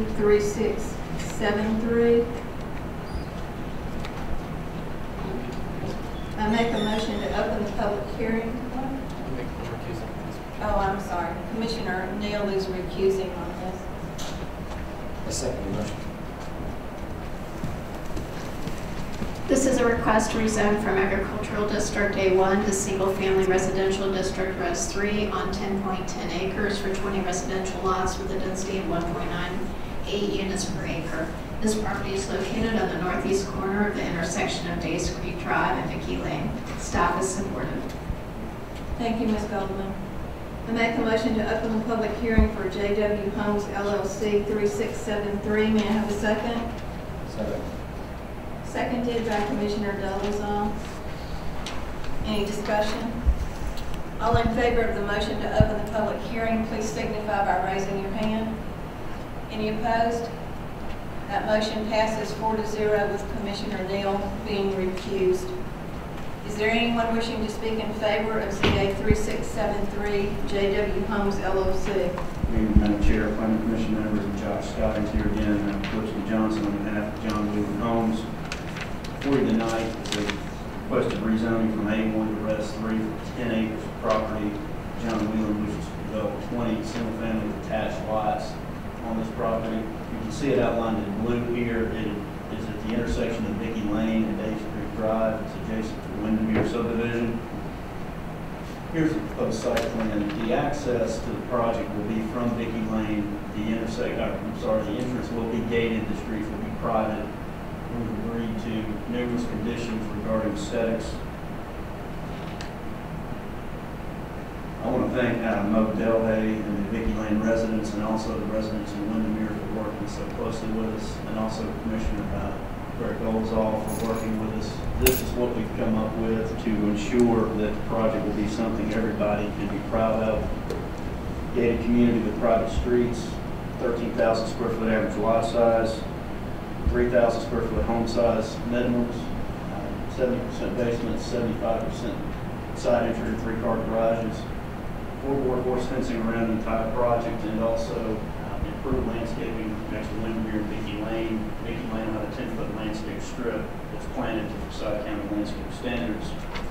S4: 3673. I make a motion to open the public hearing. Oh, I'm sorry. Commissioner Neal is recusing on this.
S1: I second the motion.
S6: This is a request to rezone from agricultural district A1 to single-family residential district Res 3 on 10.10 acres for 20 residential lots with a density of 1.98 units per acre. This property is located on the northeast corner of the intersection of Days Creek Drive and Vicky Lane. Staff is supportive.
S4: Thank you, Ms. Goldman. I make a motion to open the public hearing for JEH Homes, LLC, 3673. May I have a second?
S1: Second.
S4: Seconded by Commissioner Dolezal. Any discussion? All in favor of the motion to open the public hearing, please signify by raising your hand. Any opposed? That motion passes 4-0 with Commissioner Neal being recused. Is there anyone wishing to speak in favor of ZA 3673, JEH Homes, LLC?
S15: Good evening, Madam Chair, Planning Commission members, and Josh Scott is here again. I'm Johnson on behalf of JEH Homes. For you tonight is a requested rezoning from A1 to Res 3 for 10 acres of property. John Whelan wishes to develop 20 single-family detached lots on this property. You can see it outlined in blue here. It is at the intersection of Mickey Lane and Dave Street Drive. It's adjacent to the Windermere subdivision. Here's a proposed site plan. The access to the project will be from Mickey Lane. The entrance will be gated. The streets will be private. We've agreed to numerous conditions regarding aesthetics. I want to thank Mo Delhay and the Mickey Lane residents, and also the residents in Windermere for working so closely with us, and also Commissioner Greg Dolezal for working with us. This is what we've come up with to ensure that the project will be something everybody can be proud of. Gated community with private streets, 13,000 square foot average lot size, 3,000 square foot home size minimums, 70% basements, 75% side entry and 3-car garages, 4-board horse fencing around the entire project, and also improved landscaping next to Windermere and Mickey Lane. Mickey Lane will have a 10-foot landscape strip that's planted to Forsyth County landscape standards.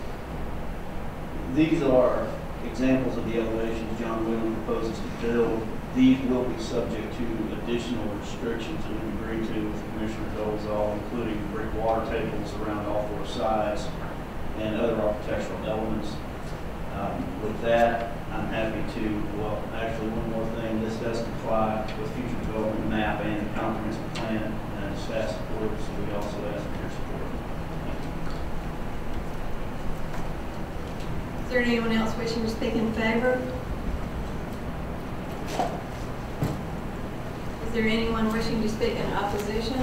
S15: These are examples of the elevations John Whelan proposes to build. These will be subject to additional restrictions that we've agreed to with Commissioner Dolezal, including brick water tables around all 4 sides and other architectural elements. With that, I'm happy to, well, actually one more thing, this does comply with future development map and the comprehensive plan and staff support, so we also ask for your support.
S4: Is there anyone else wishing to speak in favor? Is there anyone wishing to speak in opposition?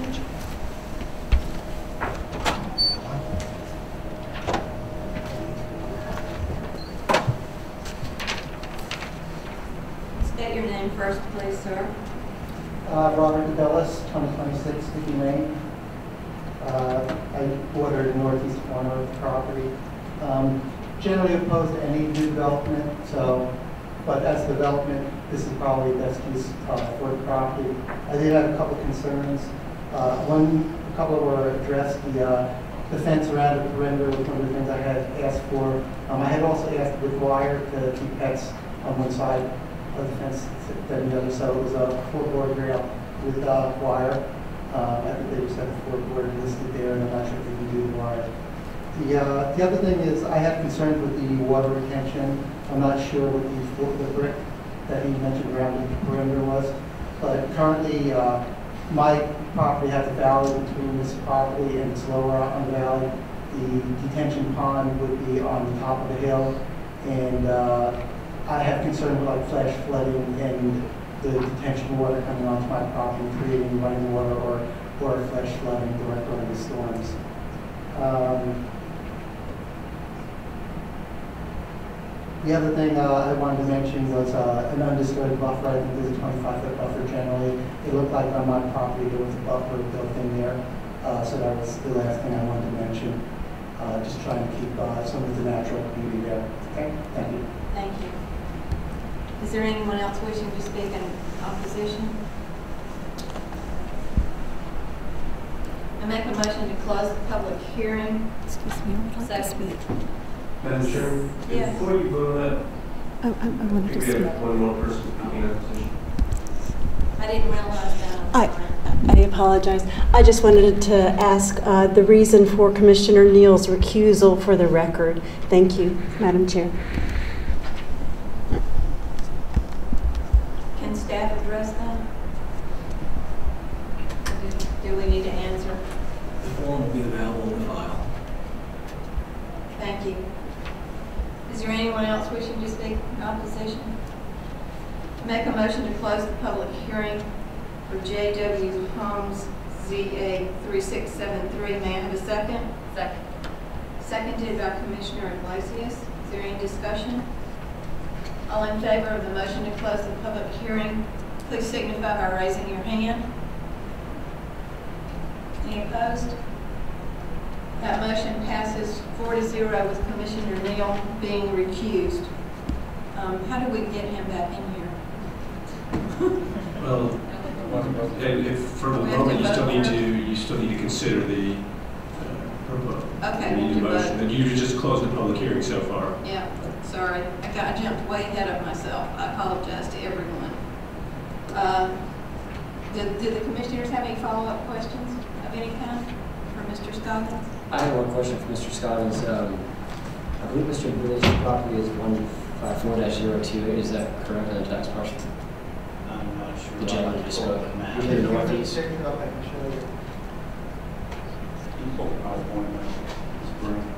S4: State your name first, please, sir.
S3: Robert DeBellis, 2026 Sticky Lane. I border the northeast corner of the property. Generally opposed to any new development, but as development, this is probably the best use for the property. I did have a couple concerns. A couple were addressed. The fence around the perimeter was one of the things I had asked for. I had also asked with wire to keep pets on one side of the fence than the other, so it was a 4-board rail with wire. I think they just had a 4-board listed there, and I'm not sure if they can do the wire. The other thing is I have concerns with the water retention. I'm not sure what the brick that he mentioned around the perimeter was, but currently my property has a valley between this property and it's lower on the valley. The detention pond would be on the top of the hill, and I have concern with like flash flooding and the detention water coming onto my property, creating running water or flash flooding direct during the storms. The other thing I wanted to mention was an undisturbed buffer. I think there's a 25-foot buffer generally. It looked like on my property there was a buffer built in there, so that was the last thing I wanted to mention. Just trying to keep some of the natural beauty there. Okay, thank you.
S4: Thank you. Is there anyone else wishing to speak in opposition? I make a motion to close the public hearing.
S22: Excuse me, I would like to speak.
S2: Madam Chairman,
S22: yes.
S2: Before you vote on that,
S22: I wanted to speak.
S2: One more person speaking in opposition.
S4: I didn't realize that.
S22: I apologize. I just wanted to ask the reason for Commissioner Neal's recusal for the record. Thank you, Madam Chair.
S4: Can staff address that? Do we need to answer?
S13: The form will be available in the file.
S4: Thank you. Is there anyone else wishing to speak in opposition? Make a motion to close the public hearing for JEH Homes ZA 3673. May I have a second? Second. Seconded by Commissioner Iglesias. Is there any discussion? All in favor of the motion to close the public hearing, please signify by raising your hand. Any opposed? That motion passes 4-0 with Commissioner Neal being recused. How do we get him back in here?
S2: Well, if for the moment you still need to consider the
S4: Okay,
S2: You
S4: we'll
S2: need
S4: do
S2: a motion,
S4: both.
S2: and you just closed the public hearing so far.
S4: Yeah, sorry, I jumped way ahead of myself. I apologize to everyone. Do the commissioners have any follow-up questions of any kind for Mr. Scoggins?
S1: I have one question for Mr. Scoggins. I believe Mr. Village's property is 154-028. Is that correct on the tax parcel?
S11: I'm not sure.
S1: The gentleman just spoke.
S11: Map.
S1: He's in the northeast.
S3: Check it out, I can show you.
S15: You pull the PowerPoint now. It's green.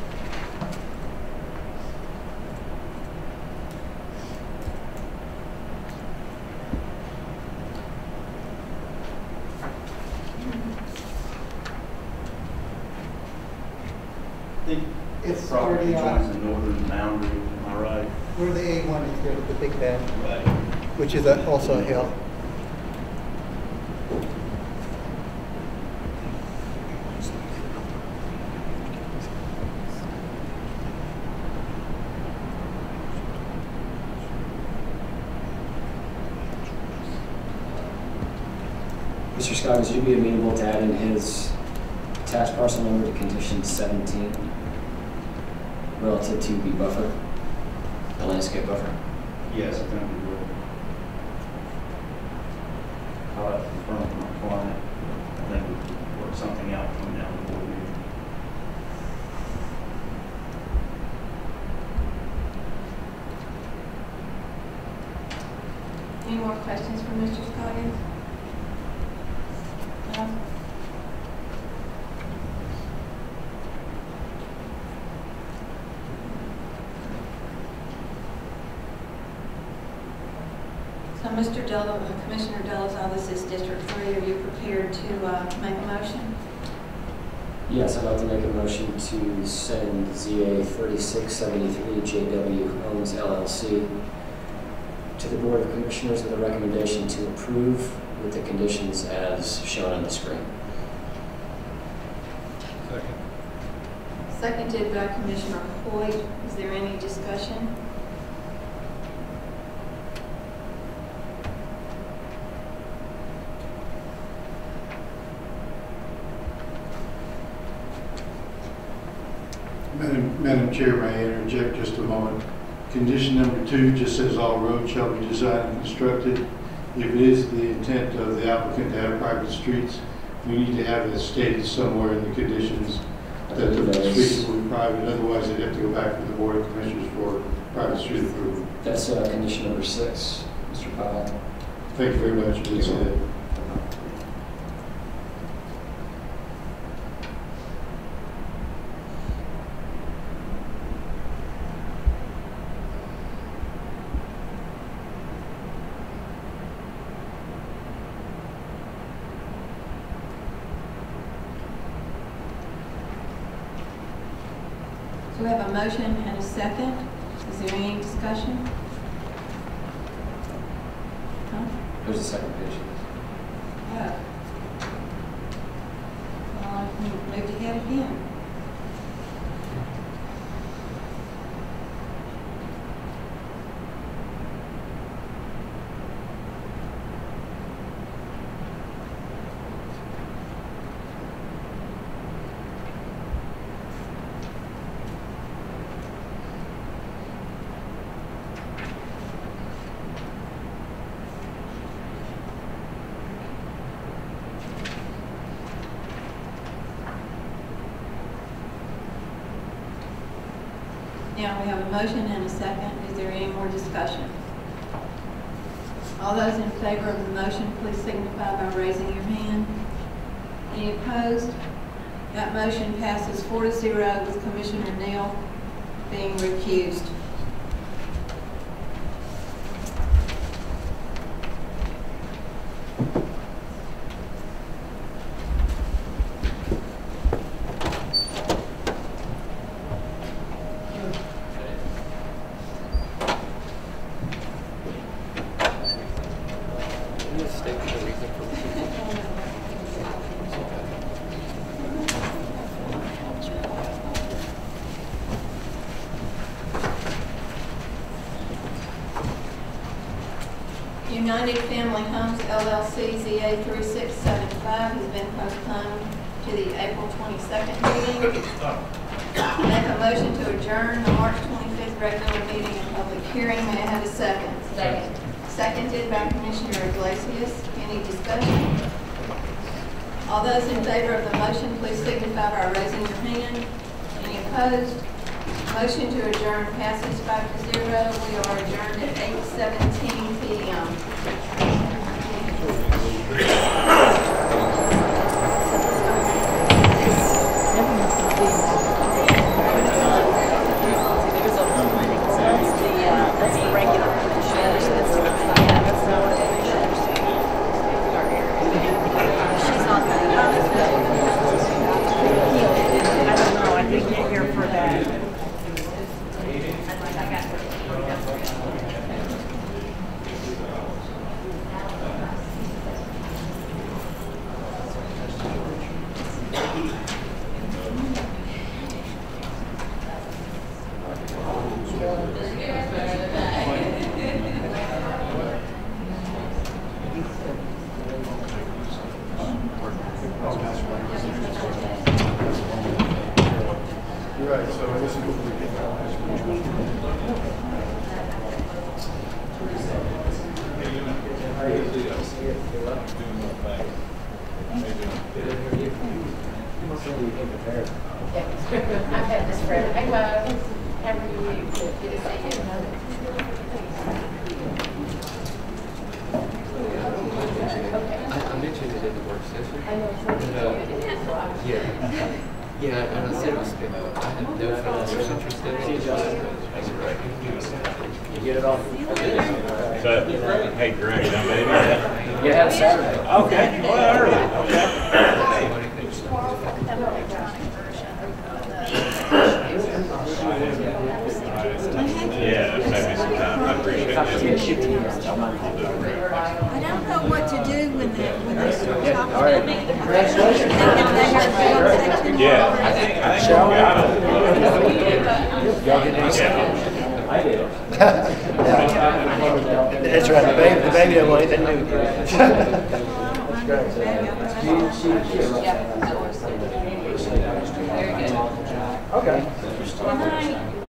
S3: It's
S15: Property
S3: already
S15: joins the northern boundary, am I right?
S3: where the A1 is there with the big bend,
S15: Right.
S3: which is also a hill.
S1: Mr. Scoggins, would you be amenable to adding his tax parcel number to condition 17 relative to the buffer, the landscape buffer?
S15: Yes, I think we will. I'll have to confirm with my client. I think we'll work something out coming down the board meeting.
S4: Any more questions for Mr. Scoggins? No? So, Commissioner Dolezal, this is District 3. Are you prepared to make a motion?
S1: Yes, I'd like to make a motion to send ZA 3673 JEH Homes LLC to the Board of Commissioners with a recommendation to approve with the conditions as shown on the screen.
S2: Second.
S4: Seconded by Commissioner Hoyt. Is there any discussion?
S7: Madam Chair, may I interject just a moment? Condition number 2 just says all roads shall be designed and constructed. If it is the intent of the applicant to have private streets, we need to have it stated somewhere in the conditions that the streets will be private. Otherwise, they'd have to go back to the Board of Commissioners for private street approval.
S1: That's condition number 6, Mr. Powell.
S7: Thank you very much. You did say that.
S4: So we have a motion and a second. Is there any discussion? Huh?
S1: There's a second page.
S4: Oh. Well, I moved ahead again. Now we have a motion and a second. Is there any more discussion? All those in favor of the motion, please signify by raising your hand. Any opposed? That motion passes 4-0 with Commissioner Neal being recused. United Family Homes LLC ZA 3675 has been postponed to the April 22nd meeting. Make a motion to adjourn the March 25th regular meeting and public hearing. May I have a second?
S20: Second.
S4: Seconded by Commissioner Iglesias. Any discussion? All those in favor of the motion, please signify by raising your hand. Any opposed? Motion to adjourn passes 5-0. We are adjourned at 8:17 p.m.
S8: That's the regular commissioners. That's the she's on the. I don't know. I think you're here for that. I've had this friend. Hey, Mo. How are you? Good to see you.
S10: I mentioned it in the work session. I know. Yeah, and I said it was, I have no further interest in it.
S1: You get it off.
S5: So, hey, Greg, I'm baby.
S1: You have Saturday.
S5: Okay, well, early. Okay. Yeah, maybe some time. I appreciate it.
S8: I don't know what to do when they start talking
S1: All right.
S8: to me.
S1: Congratulations.
S5: Yeah, I think we got it.
S1: Y'all get these? I did.
S23: That's right. The baby don't want anything to do with it.
S1: That's great.
S20: Very good.
S1: Okay.